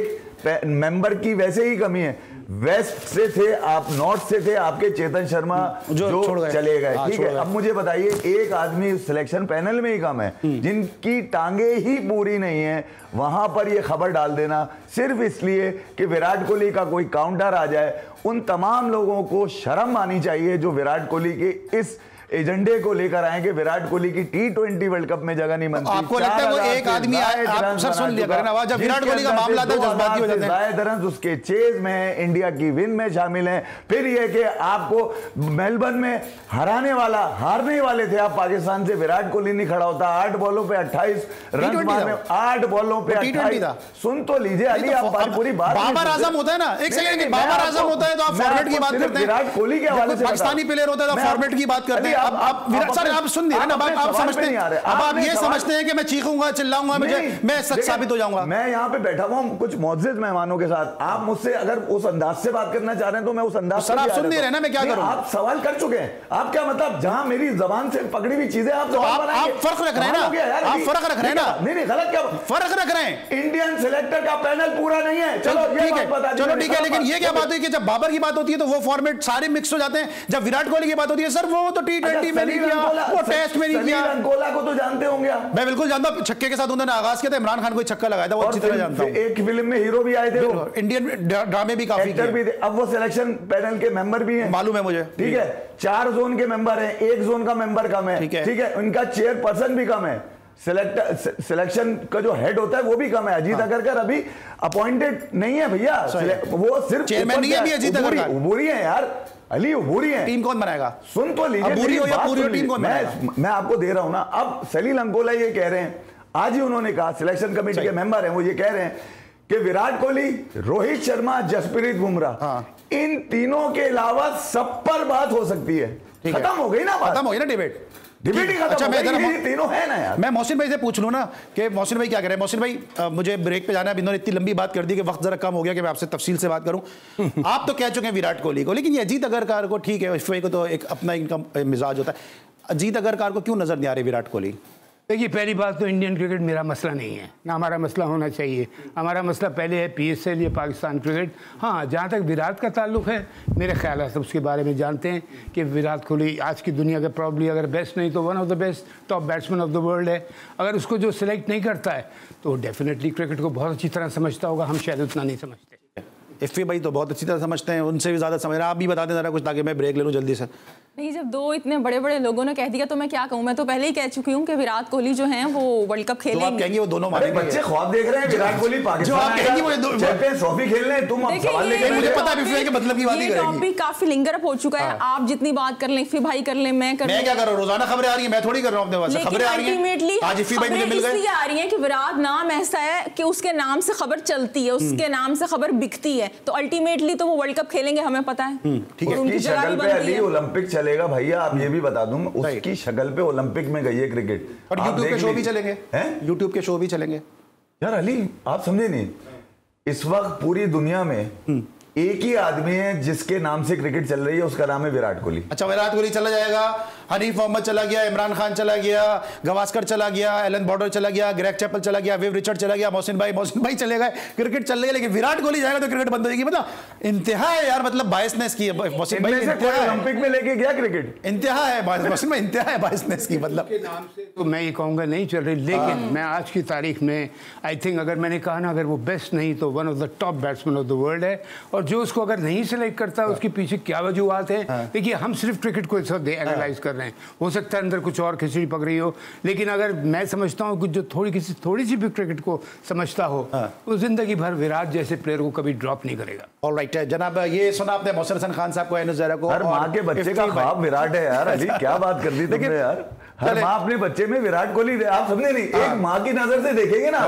एक मेंबर की वैसे ही कमी है। वेस्ट से थे आप, नॉर्थ से थे आपके चेतन शर्मा जो, जो चले गए, ठीक है। अब मुझे बताइए, एक आदमी सिलेक्शन पैनल में ही कम है, जिनकी टांगे ही पूरी नहीं है, वहां पर ये खबर डाल देना सिर्फ इसलिए कि विराट कोहली का कोई काउंटर आ जाए। उन तमाम लोगों को शर्म आनी चाहिए जो विराट कोहली के इस एजेंडे को लेकर आए कि विराट कोहली की टी ट्वेंटी वर्ल्ड कप में जगह नहीं बनती। आपको लगता है वो एक आदमी, आप सर सुन लिया करें, जब विराट कोहली का मामला था जज्बाती हो जाते हैं, रन उसके चेज में है, इंडिया की विन में शामिल हैं। फिर ये कि आपको मेलबर्न में हराने वाला, हारने वाले थे आप पाकिस्तान से, विराट कोहली नहीं खड़ा होता, आठ बॉलों पे अट्ठाईस रन मारने, आठ बॉलों पे अट्ठाईस। सुन तो लीजिए अली, आप पूरी बात। बाबर आजम होता है ना, एक सेकंड, बाबर आजम होता है तो आप फॉर्मेट की बात करते हैं, विराट कोहली के हवाले से पाकिस्तानी प्लेयर होता है तो फॉर्मेट की बात करते हैं। अब आप विराट सर आप सुन रहे हैं ना, आप समझते हैं, अब आप ये समझते हैं कि मैं चीखूंगा चिल्लाऊंगा मुझे मैं सच साबित हो जाऊंगा। मैं यहाँ पे बैठा हुआ हूँ कुछ मुअज़्ज़िज़ मेहमानों के साथ, आप मुझसे अगर उस अंदाज से बात करना चाह रहे हैं तो मैं उस अंदाज से, सर आप सुन नहीं रहे ना, मैं क्या करूं? आप सवाल कर चुके हैं, आप क्या मतलब जहां मेरी जबान से पकड़ी हुई चीजें आप आप फर्क रख रहे हैं ना, आप फर्क रख रहे हैं ना। नहीं नहीं गलत, क्या फर्क रख रहे हैं? इंडियन सिलेक्टर का पैनल पूरा नहीं है, चलो ठीक है, चलो ठीक है, लेकिन ये क्या बात है कि जब बाबर की बात होती है तो वो फॉर्मेट सारे मिक्स हो जाते हैं, जब विराट कोहली की बात होती है सर वो तो टी ट्वेंटी में नहीं किया, वो टेस्ट में नहीं किया। अंकोला को तो जानते होंगे आप? मैं बिल्कुल जानता हूं, छक्के के साथ उन्होंने आगाज किया था, इमरान खान को छक्का लगाया था, वो अच्छी तरह जानता हूं। एक फिल्म में हीरो भी आए थे, इंडियन ड्रामे भी काफी एक्टर भी थे। अब वो सिलेक्शन पैनल के मेंबर भी हैं, मालूम है मुझे, ठीक है। चार जोन के मेंबर हैं, एक जोन का मेंबर कम है, ठीक है। उनका चेयरपर्सन भी कम है, सिलेक्ट सिलेक्शन का जो हेड होता है वो भी कम है। अजीत अगरकर अभी अपॉइंटेड नहीं है भैया, वो सिर्फ चेयरमैन नहीं है अभी अजीत अगरकर, बुरी है यार अली, बुरी है। टीम कौन बनाएगा? सुन तो लीजिए, बुरी हो या पूरी हो, टीम कौन बनाएगा? मैं, मैं आपको दे रहा हूं ना। अब सलील अंकोला ये कह रहे हैं, आज ही उन्होंने कहा, सिलेक्शन कमेटी के मेंबर हैं, वो ये कह रहे हैं कि विराट कोहली, रोहित शर्मा, जसप्रीत बुमराह, हाँ। इन तीनों के अलावा सब पर बात हो सकती है। खत्म हो गई ना बात, खत्म हो गई ना डिबेट, डिबेट ही खत्म हो गई, तीनों है ना यार। मैं मोहसिन भाई से पूछ लूं ना कि मोहसिन भाई क्या कह रहे हैं। मोहसिन भाई आ, मुझे ब्रेक पे जाना है, इन्होंने इतनी लंबी बात कर दी कि वक्त जरा कम हो गया कि मैं आपसे तफसील से बात करूं। आप तो कह चुके हैं विराट कोहली को, लेकिन ये अजीत अगरकर को, ठीक है इफ्फे को तो एक अपना इनका मिजाज होता है, अजीत अगरकर को क्यों नजर नहीं आ रहे विराट कोहली? देखिए, पहली बात तो इंडियन क्रिकेट मेरा मसला नहीं है, ना हमारा मसला होना चाहिए। हमारा मसला पहले है पीएसएल या पाकिस्तान क्रिकेट। हाँ, जहाँ तक विराट का ताल्लुक है, मेरे ख्याल है सब उसके बारे में जानते हैं कि विराट कोहली आज की दुनिया का प्रॉब्ली अगर बेस्ट नहीं तो one of the best top batsman of the world है। अगर उसको जो सिलेक्ट नहीं करता है तो डेफिनेटली क्रिकेट को बहुत अच्छी तरह समझता होगा, हम शायद उतना नहीं समझते। इफ्फी भाई तो बहुत अच्छी तरह समझते हैं, उनसे भी ज़्यादा समझ रहे हैं। आप भी बता दें ज़रा कुछ ताकि मैं ब्रेक ले लूँ जल्दी से। नहीं, जब दो इतने बड़े बड़े लोगों ने कह दिया तो मैं क्या कहूँ। मैं तो पहले ही कह चुकी हूँ कि विराट कोहली जो हैं वो वर्ल्ड कप खेलेंगे। तो आप कहेंगे वो दोनों मारेंगे, बच्चे ख्वाब देख रहे हैं विराट कोहली पाकिस्तान चैंपियंस ट्रॉफी खेल रहे हैं, तुम अब सवाल लेके मुझे पता है इफ्फी के मतलब की बात ही करेंगे। टॉपिक काफी लिंगर अप हो चुका है, आप जितनी बात कर लें, इफ्फी भाई कर लें, मैं कर मैं क्या कर रहा हूं, रोजाना खबरें आ रही हैं, मैं थोड़ी कर रहा हूं अपने पास खबरें आ रही हैं। आज इफ्फी भाई मुझे मिल गए, इसलिए आ रही हैं कि विराट नाम ऐसा है कि उसके नाम से खबर चलती है, उसके नाम से खबर बिकती है, तो अल्टीमेटली तो वो वर्ल्ड कप खेलेंगे, हमें पता है। ठीक है, उसकी शक्ल पे अली ओलंपिक चलेगा भैया, आप ये भी बता दूं, उसकी शक्ल पे ओलंपिक में गई है क्रिकेट। और यूट्यूब के शो भी चलेंगे, हैं यूट्यूब के शो भी चलेंगे। यार अली आप समझे नहीं, इस वक्त पूरी दुनिया में एक ही आदमी है जिसके नाम से क्रिकेट चल रही है, उसका नाम है विराट कोहली। अच्छा, विराट कोहली चला जाएगा, हनीफ मोहम्मद चला गया, इमरान खान चला गया, गवास्कर चला गया, एलन बॉर्डर चला गया, ग्रेग चैपल चला गया, विव रिचर्ड चला गया, मोहसिन भाई मोहसिन भाई चले गए, क्रिकेट चल रही है, लेकिन विराट कोहली जाएगा तो क्रिकेट बंद हो जाएगी। मतलब इंतहा है यार, मतलब बायसनेस की मोहसिन भाई, ओलंपिक में लेके गया क्रिकेट, इंतहा है मोहसिन भाई, इंतहा है बायसनेस की। मतलब तो मैं ये कहूँगा नहीं चल रही, लेकिन मैं आज की तारीख में आई थिंक अगर मैंने कहा ना, अगर वो बेस्ट नहीं तो one of the top batsman of the world है, और जो उसको अगर नहीं सेलेक्ट करता है उसके पीछे क्या वजूहत है। देखिए, हम सिर्फ क्रिकेट को एनालाइज कर रहे हैं, हो सकता है अंदर कुछ और खिचड़ी पक रही हो, लेकिन अगर मैं समझता हूँ कि जो थोड़ी किसी थोड़ी सी भी क्रिकेट को समझता हो, वो जिंदगी भर विराट जैसे प्लेयर को कभी ड्रॉप नहीं करेगा। ऑलराइट जनाब, ये सुना आपने मोहसिन हसन खान साहब को, एनुस ज़हरा को, हर माँ के बच्चे का ख्वाब विराट है यार। अली क्या बात कर दी तुमने यार, हर माँ अपने बच्चे में विराट कोहली, आप समझे नहीं, एक माँ की नजर से देखेंगे ना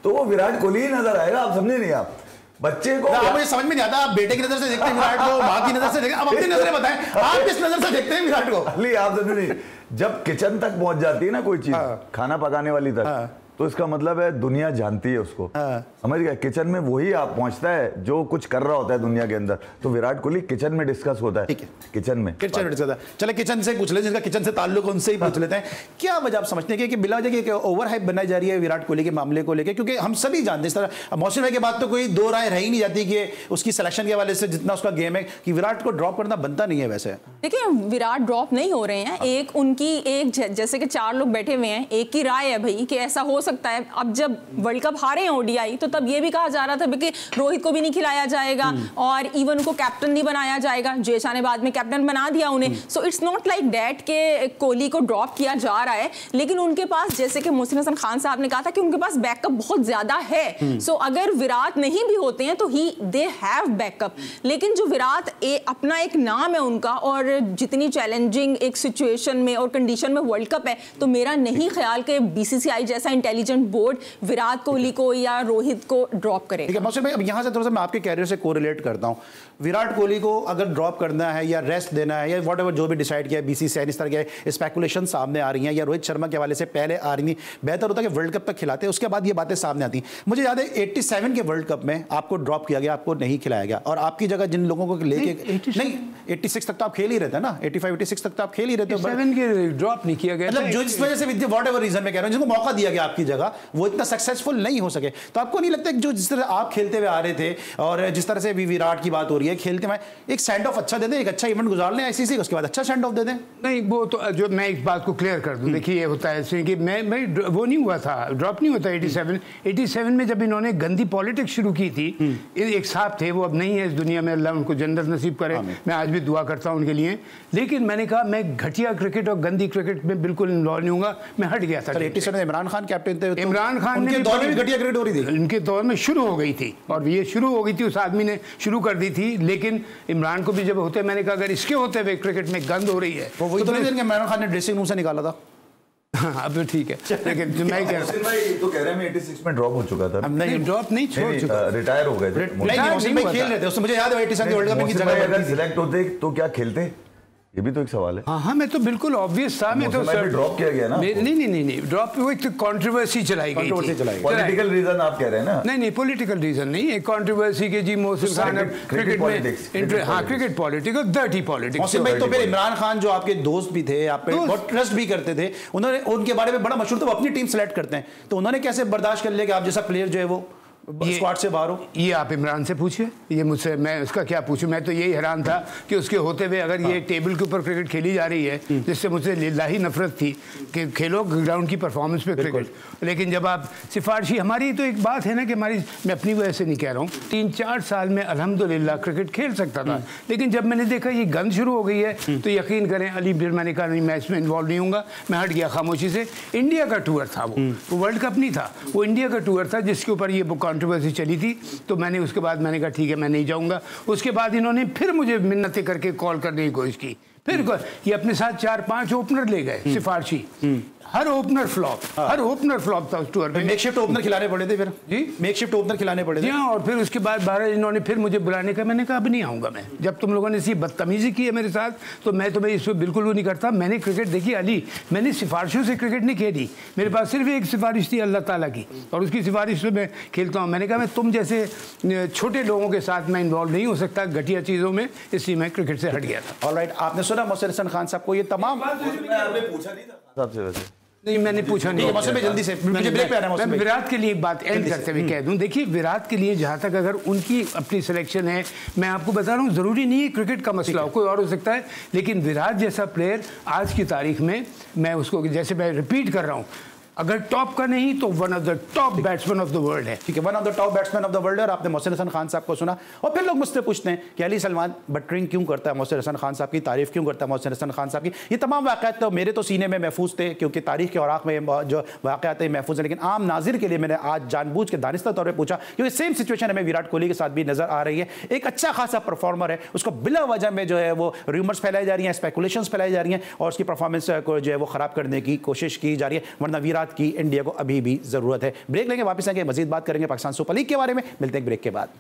तो वो विराट कोहली ही नजर आएगा। आप समझे नहीं? आप बच्चे को आप मुझे समझ में नहीं आता, आप बेटे की नजर से देखते हैं विराट को, माँ की नजर से देखते हैं, आप अपनी नजरें बताएं, आप किस नजर से देखते हैं विराट को? अली आप समझे नहीं, जब किचन तक पहुंच जाती है ना कोई चीज, खाना पकाने वाली तक, तो इसका मतलब है दुनिया जानती है उसको। समझ गया? किचन में वही आप पहुंचता है जो कुछ कर रहा होता है दुनिया के अंदर। तो विराट कोहली किचन में डिस्कस होता है। ठीक है, किचन में किचन में डिस्कस होता है। चले किचन से पूछ ले, जिनका किचन से ताल्लुक उनसे ही पूछ लेते हैं। क्या वजह आप समझते हैं कि बिला वजह की ओवर हाइप बनाई जा रही है विराट कोहली के मामले को लेकर? क्योंकि हम सभी जानते हैं इस तरह मौसम भाई के बाद तो कोई दो राय रह ही नहीं जाती कि उसकी सिलेक्शन के हवाले से जितना उसका गेम है कि विराट को ड्रॉप करना बनता नहीं है। वैसे देखिए विराट ड्रॉप नहीं हो रहे हैं, एक उनकी एक जैसे कि चार लोग बैठे हुए हैं, एक की राय है भाई कि ऐसा हो सकता है। अब जब वर्ल्ड कप हारे हैं ओडीआई तो तब ये भी कहा जा रहा था कि रोहित को भी नहीं खिलाया जाएगा और इवन उनको कैप्टन नहीं बनाया जाएगा। जयशाह ने बाद में कैप्टन बना दिया उन्हें। So it's not like that के कोहली को ड्रॉप किया जा रहा है, लेकिन उनके पास जैसे कि मोहसिन हसन खान साहब ने कहा था कि उनके पास बैकअप बहुत ज्यादा है। सो so, अगर विराट नहीं भी होते हैं तो ही दे हैव बैकअप। लेकिन जो विराट ए, अपना एक नाम है उनका और जितनी चैलेंजिंग एक सिचुएशन में और कंडीशन में वर्ल्ड कप है, तो मेरा नहीं ख्याल कि बीसीसीआई जैसा इंटेलिजेंट बोर्ड विराट कोहली को या रोहित को ड्रॉप करेगा। ठीक है मौसम भाई, अब यहाँ से थोड़ा सा मैं आपके कैरियर से कोरिलेट करता हूँ। विराट कोहली को अगर ड्रॉप करना है या रेस्ट देना है या व्हाटएवर जो भी डिसाइड किया बीसीसीआई इस तरह के स्पेकुलेशन सामने आ रही हैं या रोहित शर्मा के हवाले से पहले आ रही थी, बेहतर होता है कि वर्ल्ड कप तक खिलाते, उसके बाद ये बातें सामने आती। मुझे याद है सत्तासी के वर्ल्ड कप में आपको ड्रॉप किया गया, आपको नहीं खिलाया गया और आपकी जगह जिन लोगों को लेके नहीं छियासी तक तो आप खेल ही रहते ना, पचासी छियासी तक तो आप खेल ही रहते हो, ड्रॉप नहीं किया गया। मतलब जो जिस वजह से व्हाटएवर रीजन में कह रहा हूं, जिसको मौका दिया गया आपकी जगह, वो इतना सक्सेसफुल नहीं हो सके। तो आपको नहीं लगता कि जो जिस तरह आप खेलते हुए आ रहे थे और जिस तरह से भी विराट की बात हो रही है खेलते हुए, एक सेंड ऑफ अच्छा दे दें, एक अच्छा इवेंट गुजार लें आईसीसी, उसके बाद अच्छा सेंड ऑफ दे दें? नहीं वो तो जो मैं इस बात को क्लियर कर दूं, देखिए ये होता है ऐसे कि मैं मैं वो नहीं हुआ था, ड्रॉप नहीं होता। सत्तासी सत्तासी में जब इन्होंने गंदी पॉलिटिक्स शुरू की थी, एक साहब थे वो अब नहीं है इस दुनिया में, अल्लाह उनको जन्नत नसीब करे, मैं आज भी दुआ करता हूं उनके लिए। लेकिन मैंने कहा मैं घटिया क्रिकेट और गंदी क्रिकेट में बिल्कुल इन्वॉल्व नहीं होऊंगा, मैं हट गया था। सत्तासी में इमरान खान कैप्टन थे, इमरान खान ने दौर में घटिया क्रिकेट हो रही थी, उनके दौर में शुरू हो गई थी और ये शुरू हो गई थी, उस आदमी ने शुरू कर दी थी। लेकिन इमरान को भी जब होते, मैंने कहा अगर इसके होते हुए क्रिकेट में गंद हो रही है, वो वही तो नहीं, इमरान खान ने ड्रेसिंग रूम से निकाला था। हाँ अब तो ठीक है, लेकिन जो मैं कह रहा हूं भाई तो कह रहे हैं मैं छियासी में ड्रॉप हो चुका था। अब नहीं ड्रॉप नहीं छोड़ चुका, रिटायर हो गए थे। नहीं नहीं भाई खेल रहे थे, उसमें मुझे याद है सत्तासी वर्ल्ड कप में की जगह अगर सिलेक्ट होते तो क्या खेलते, ये भी तो एक सवाल है। हाँ हाँ मैं तो बिल्कुल ऑब्वियस था, मैं तो सर ड्रॉप किया गया ना। नहीं नहीं नहीं नहीं ड्रॉप वो एक कंट्रोवर्सी चलाई गई थी, पॉलिटिकल रीजन आप कह रहे हैं ना? नहीं नहीं पॉलिटिकल रीजन नहीं, एक कंट्रोवर्सी के जी मोहसिन खान क्रिकेट में, हाँ cricket politics, dirty politics. Mohsin भाई तो फिर इमरान खान जो आपके दोस्त भी थे, आप पे बहुत ट्रस्ट भी करते थे, उन्होंने उनके बारे में बड़ा मशहूर था, वो अपनी टीम सेलेक्ट करते हैं, तो उन्होंने कैसे बर्दाश्त कर लिया कि आप जैसा प्लेयर जो है वो स्क्वाड से बाहर हो? ये आप इमरान से पूछिए, ये मुझसे मैं उसका क्या पूछूं। मैं तो यही हैरान था कि उसके होते हुए अगर ये टेबल के ऊपर क्रिकेट खेली जा रही है, जिससे मुझसे लिल्लाही नफरत थी कि खेलो ग्राउंड की परफॉर्मेंस पे क्रिकेट, लेकिन जब आप सिफारिशी, हमारी तो एक बात है ना कि हमारी, मैं अपनी वजह से नहीं कह रहा हूँ, तीन चार साल में अल्हम्दुलिल्लाह क्रिकेट खेल सकता था, लेकिन जब मैंने देखा ये गंद शुरू हो गई है तो यकीन करें अली, फिर मैंने कहा नहीं मैं इसमें इन्वॉल्व नहीं हूँगा, मैं हट गया खामोशी से। इंडिया का टूर था वो, वो वर्ल्ड कप नहीं था, वो इंडिया का टूर था जिसके ऊपर ये कॉन्ट्रोवर्सी चली थी। तो मैंने उसके बाद मैंने कहा ठीक है मैं नहीं जाऊंगा। उसके बाद इन्होंने फिर मुझे मिन्नतें करके कॉल करने की कोशिश की, फिर ये अपने साथ चार पांच ओपनर ले गए सिफारशी, हर ओपनर फ्लॉप, हर ओपनर फ्लॉप था उस टूर पे। मेकशिफ्ट ओपनर खिलाने पड़े थे फिर जी, मेकशिफ्ट ओपनर खिलाने पड़े थे। हाँ, और फिर उसके बाद बारह इन्होंने फिर मुझे बुलाने का, मैंने कहा अब नहीं आऊँगा मैं, जब तुम लोगों ने इसी बदतमीजी की है मेरे साथ तो मैं तुम्हें इस पर बिल्कुल वो नहीं करता। मैंने क्रिकेट देखी अली, मैंने सिफारिशों से क्रिकेट नहीं खेली, मेरे पास सिर्फ एक सिफारिश थी अल्लाह ताला की, और उसकी सिफारिश से मैं खेलता हूँ। मैंने कहा मैं तुम जैसे छोटे लोगों के साथ मैं इन्वॉल्व नहीं हो सकता घटिया चीज़ों में, इसलिए मैं क्रिकेट से हट गया था। ऑलराइट, आपने सुना मोहसिन हसन खान साहब को ये तमाम पूछा नहीं था सबसे वैसे नहीं मैंने पूछा नहीं, मौसम में जल्दी से मुझे ब्रेक पे आना है। मैं विराट के लिए एक बात एंड करते हुए कह दूं, देखिए विराट के लिए जहां तक अगर उनकी अपनी सिलेक्शन है, मैं आपको बता रहा हूं ज़रूरी नहीं है क्रिकेट का मसला हो, कोई और हो सकता है, लेकिन विराट जैसा प्लेयर आज की तारीख में, मैं उसको जैसे मैं रिपीट कर रहा हूँ, अगर टॉप का नहीं तो one of the top batsman of the world है। ठीक है, one of the top batsman of the world है। और आपने मोहसिन हसन खान साहब को सुना, और फिर लोग मुझसे पूछते हैं कि अली सलमान बटरिंग क्यों करता है मोहसिन हसन खान साहब की, तारीफ क्यों करता है मोहसिन हसन खान साहब की। ये तमाम वाक़यात तो मेरे तो सीने में महफूज थे, क्योंकि तारीख के औराक में जो वाक़यात महफूज हैं, लेकिन आम नाजिर के लिए मैंने आज जानबूझ के दानिस्ता तौर पर पूछा, क्योंकि सेम सिचुएशन हमें विराट कोहली के साथ भी नजर आ रही है। एक अच्छा खासा परफॉर्मर है, उसको बिला वजह में जो है वो रूमर्स फैलाई जा रही हैं, स्पेकुलेशंस फैलाई जा रही हैं, और उसकी परफॉर्मेंस को जो है वो ख़राब करने की कोशिश की जा रही है। वरना विराट बुनियाद की इंडिया को अभी भी जरूरत है। ब्रेक लेंगे, वापस आएंगे, मजीद बात करेंगे पाकिस्तान सुपर लीग के बारे में। मिलते हैं ब्रेक के बाद।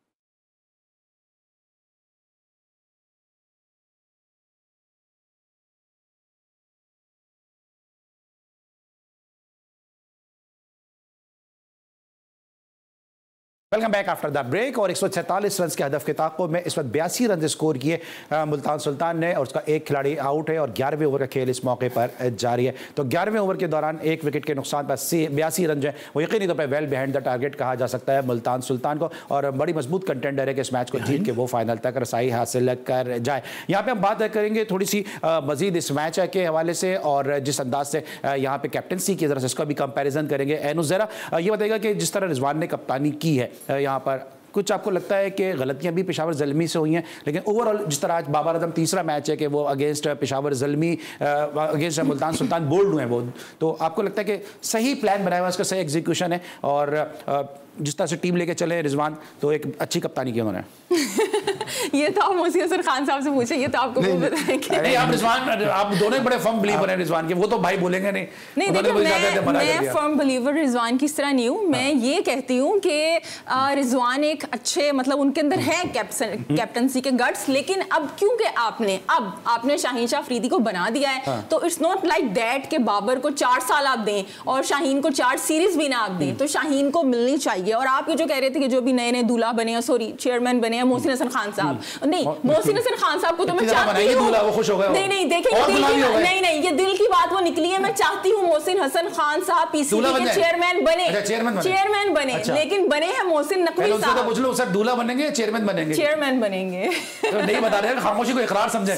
Welcome back after the break. और एक सौ सैंतालीस रन के हदफ के ताक़ुब में इस वक्त बयासी रन स्कोर किए मुल्तान सुल्तान ने, और उसका एक खिलाड़ी आउट है और ग्यारहवें ओवर का खेल इस मौके पर जारी है। तो ग्यारहवें ओवर के दौरान एक विकेट के नुकसान पर बयासी रन जो है वो यकीनी तौर पर वेल बिहाइंड द टारगेट कहा जा सकता है मुल्तान सुल्तान को, और बड़ी मजबूत कंटेंडर है कि इस मैच को जीत के वो फाइनल तक रसाई हासिल कर जाए। यहाँ पर हम बात करेंगे थोड़ी सी मजीद इस मैच के हवाले से, और जिस अंदाज से यहाँ पे कैप्टनसी की तरह से इसका भी कंपेरिजन करेंगे। एनुस ज़रा ये बताएगा कि जिस तरह रिजवान ने कप्तानी की है यहाँ पर, कुछ आपको लगता है कि गलतियां भी पेशावर ज़ल्मी से हुई हैं, लेकिन ओवरऑल जिस तरह आज बाबर आजम तीसरा मैच है कि वो against Peshawar Zalmi against Multan Sultan bowled हुए हैं वो, तो आपको लगता है कि सही प्लान बनाया हुआ, इसका सही एग्जीक्यूशन है, और जिस तरह से टीम लेके चले रिजवान, तो एक अच्छी कप्तानी की उन्होंने? ये तो आप मोसी हसन खान साहब से पूछे, ये तो आपको वो बताएंगे। नहीं, आप रिजवान, आप दोनों बड़े फर्म बिलीवर हैं रिजवान के, वो तो भाई बोलेंगे नहीं। नहीं देखिए, मैं, मैं फर्म बिलीवर रिजवान की तरह नहीं हूँ। मैं ये कहती हूँ कि रिजवान एक अच्छे, मतलब उनके अंदर है कैप्टनसी के गट्स, लेकिन अब क्योंकि आपने अब आपने शाहीन शाह अफरीदी को बना दिया है, तो इट्स नॉट लाइक दैट कि बाबर को चार साल आप दें और शाहीन को चार सीरीज भी ना आप दें, तो शाहीन को मिलनी चाहिए। और आप ये जो कह रहे थे कि जो भी नए नए दूल्हा बने हैं, सॉरी चेयरमैन बने हैं मोहसिन हसन खान साहब, नहीं मोहसिन हसन खान साहब को तो मैं चाहती हूँ, नहीं नहीं देखिए, नहीं नहीं ये दिल की बात वो निकली है, मैं चाहती हूँ मोहसिन हसन खान साहब पीसीबी के चेयरमैन बने, चेयरमैन बने, लेकिन बने हैं मोहसिन नकवी साहब। पूछ लो सर, दूल्हा बनेंगे चेयरमैन बनेंगे? चेयरमैन बनेंगे। नहीं बता रहे, खामोशी को इकरार समझे।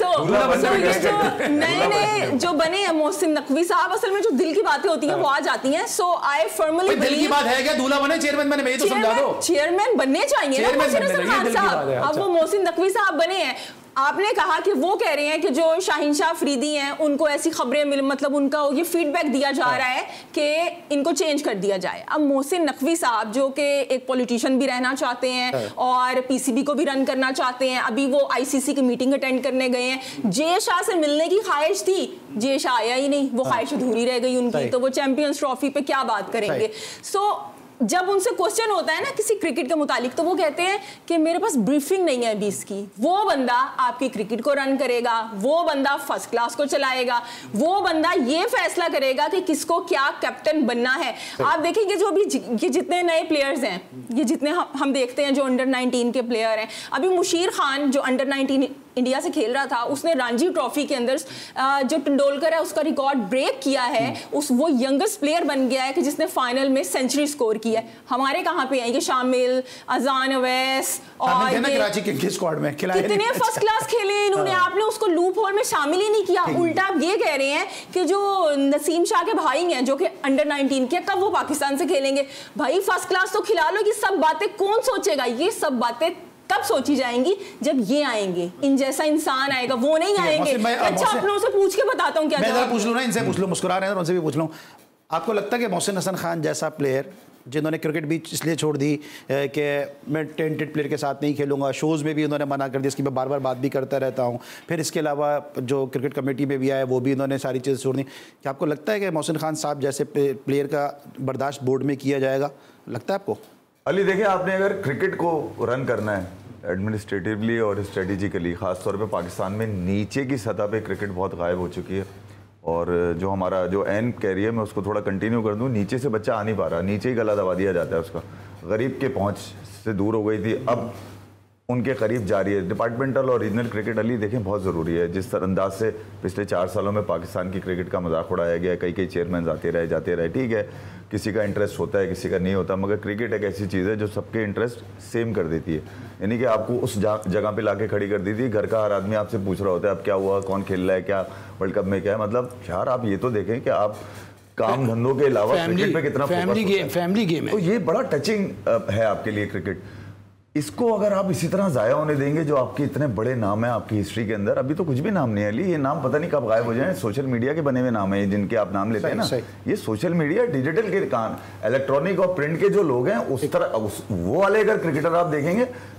नए नए जो बने हैं मोहसिन नकवी साहब, असल में जो दिल की बातें होती हैं वो आ जाती हैं। सो आई फर्मली दिल की बात है क्या दूल्हा बने चेयरमैन बने? मैं तो समझा दो, चेयरमैन बनने चाहिए ना मोहसिन हसन खान साहब, अब वो मोहसिन नकवी साहब बने हैं। आपने कहा कि वो कह रहे हैं कि जो शाहीन शाह अफरीदी हैं उनको ऐसी खबरें मिल, मतलब उनका ये फीडबैक दिया जा रहा है कि इनको चेंज कर दिया जाए। अब मोहसिन नकवी साहब जो कि एक पॉलिटिशियन भी रहना चाहते हैं और पीसीबी को भी रन करना चाहते हैं, अभी वो आईसीसी की मीटिंग अटेंड करने गए हैं। जे शाह से मिलने की ख्वाहिश थी, जे शाह आया ही नहीं, वो ख्वाहिश अधूरी रह गई उनकी, तो वो चैंपियंस ट्रॉफी पे क्या बात करेंगे। सो जब उनसे क्वेश्चन होता है ना किसी क्रिकेट के मुतालिक, तो वो कहते हैं कि मेरे पास ब्रीफिंग नहीं है अभी इसकी। वो बंदा आपकी क्रिकेट को रन करेगा, वो बंदा फर्स्ट क्लास को चलाएगा, वो बंदा ये फैसला करेगा कि किसको क्या कैप्टन बनना है। आप देखेंगे जो अभी ये जितने नए प्लेयर्स हैं, ये जितने हम देखते हैं जो अंडर नाइनटीन के प्लेयर हैं, अभी मुशीर खान जो अंडर नाइनटीन इंडिया से खेल रहा था, उसने रणजी ट्रॉफी के अंदर जो तेंदुलकर है उसका रिकॉर्ड ब्रेक किया है, उस वो यंगेस्ट प्लेयर बन गया है कि जिसने फाइनल में सेंचुरी स्कोर की है। हमारे कहाँ पे हैं ये शामिल, अजान अवैस और कराची के स्क्वाड में कितने फर्स्ट क्लास खेले इन्होंने, आपने उसको लूप होल में शामिल ही नहीं किया। उल्टा आप ये कह रहे हैं कि जो नसीम शाह के भाई हैं जो कि अंडर नाइनटीन के, कब वो पाकिस्तान से खेलेंगे? भाई फर्स्ट क्लास तो खिला लो। ये सब बातें कौन सोचेगा? ये सब बातें कब सोची जाएंगी? जब ये आएंगे, इन जैसा इंसान आएगा, वो नहीं आएंगे। अच्छा अपनों से पूछ के बताता हूँ क्या मैं पूछ लूँ ना, इनसे पूछ लूँ, मुस्कुरा रहे हैं उनसे भी पूछ लूँ। आपको लगता है कि मोहसिन हसन खान जैसा प्लेयर जिन्होंने क्रिकेट भी इसलिए छोड़ दी कि मैं टेंटेड प्लेयर के साथ नहीं खेलूंगा, शोज़ में भी उन्होंने मना कर दिया, इसकी मैं बार बार बात भी करता रहता हूं, फिर इसके अलावा जो क्रिकेट कमेटी में भी आया वो भी उन्होंने सारी चीज़ें छोड़ दी, क्या आपको लगता है कि मोहसिन खान साहब जैसे प्लेयर का बर्दाश्त बोर्ड में किया जाएगा? लगता है आपको? अली देखिए, आपने अगर क्रिकेट को रन करना है एडमिनिस्ट्रेटिवली और स्ट्रेटेजिकली, ख़ासतौर पे पाकिस्तान में नीचे की सतह पे क्रिकेट बहुत गायब हो चुकी है, और जो हमारा जो एंड कैरियर में उसको थोड़ा कंटिन्यू कर दूँ, नीचे से बच्चा आ नहीं पा रहा, नीचे ही गला दबा दिया जाता है उसका, गरीब के पहुंच से दूर हो गई थी, अब उनके करीब जा रही है। डिपार्टमेंटल और रीजनल क्रिकेट अली देखें बहुत ज़रूरी है। जिस अंदाज से पिछले चार सालों में पाकिस्तान की क्रिकेट का मजाक उड़ाया गया, कई कई चेयरमैन आते रहे जाते रहे, ठीक है, किसी का इंटरेस्ट होता है किसी का नहीं होता, मगर क्रिकेट एक ऐसी चीज़ है जो सबके इंटरेस्ट सेम कर देती है। यानी कि आपको उस जगह पे लाके खड़ी कर दी थी, घर का हर आदमी आपसे पूछ रहा होता है अब क्या हुआ, कौन खेल रहा है, क्या वर्ल्ड कप में क्या है। मतलब यार आप ये तो देखें कि आप काम धंधों के अलावा क्रिकेट पे कितना फैमिली गेम फैमिली गेम है, तो ये बड़ा टचिंग है आपके लिए क्रिकेट। इसको अगर आप इसी तरह जाया होने देंगे, जो आपके इतने बड़े नाम है आपकी हिस्ट्री के अंदर, अभी तो कुछ भी नाम नहीं है अली, ये नाम पता नहीं कब गायब हो जाए। सोशल मीडिया के बने हुए नाम है जिनके आप नाम लेते हैं ना, ये सोशल मीडिया डिजिटल के कान, इलेक्ट्रॉनिक और प्रिंट के जो लोग हैं उस तरह उस, वो वाले अगर क्रिकेटर आप देखेंगे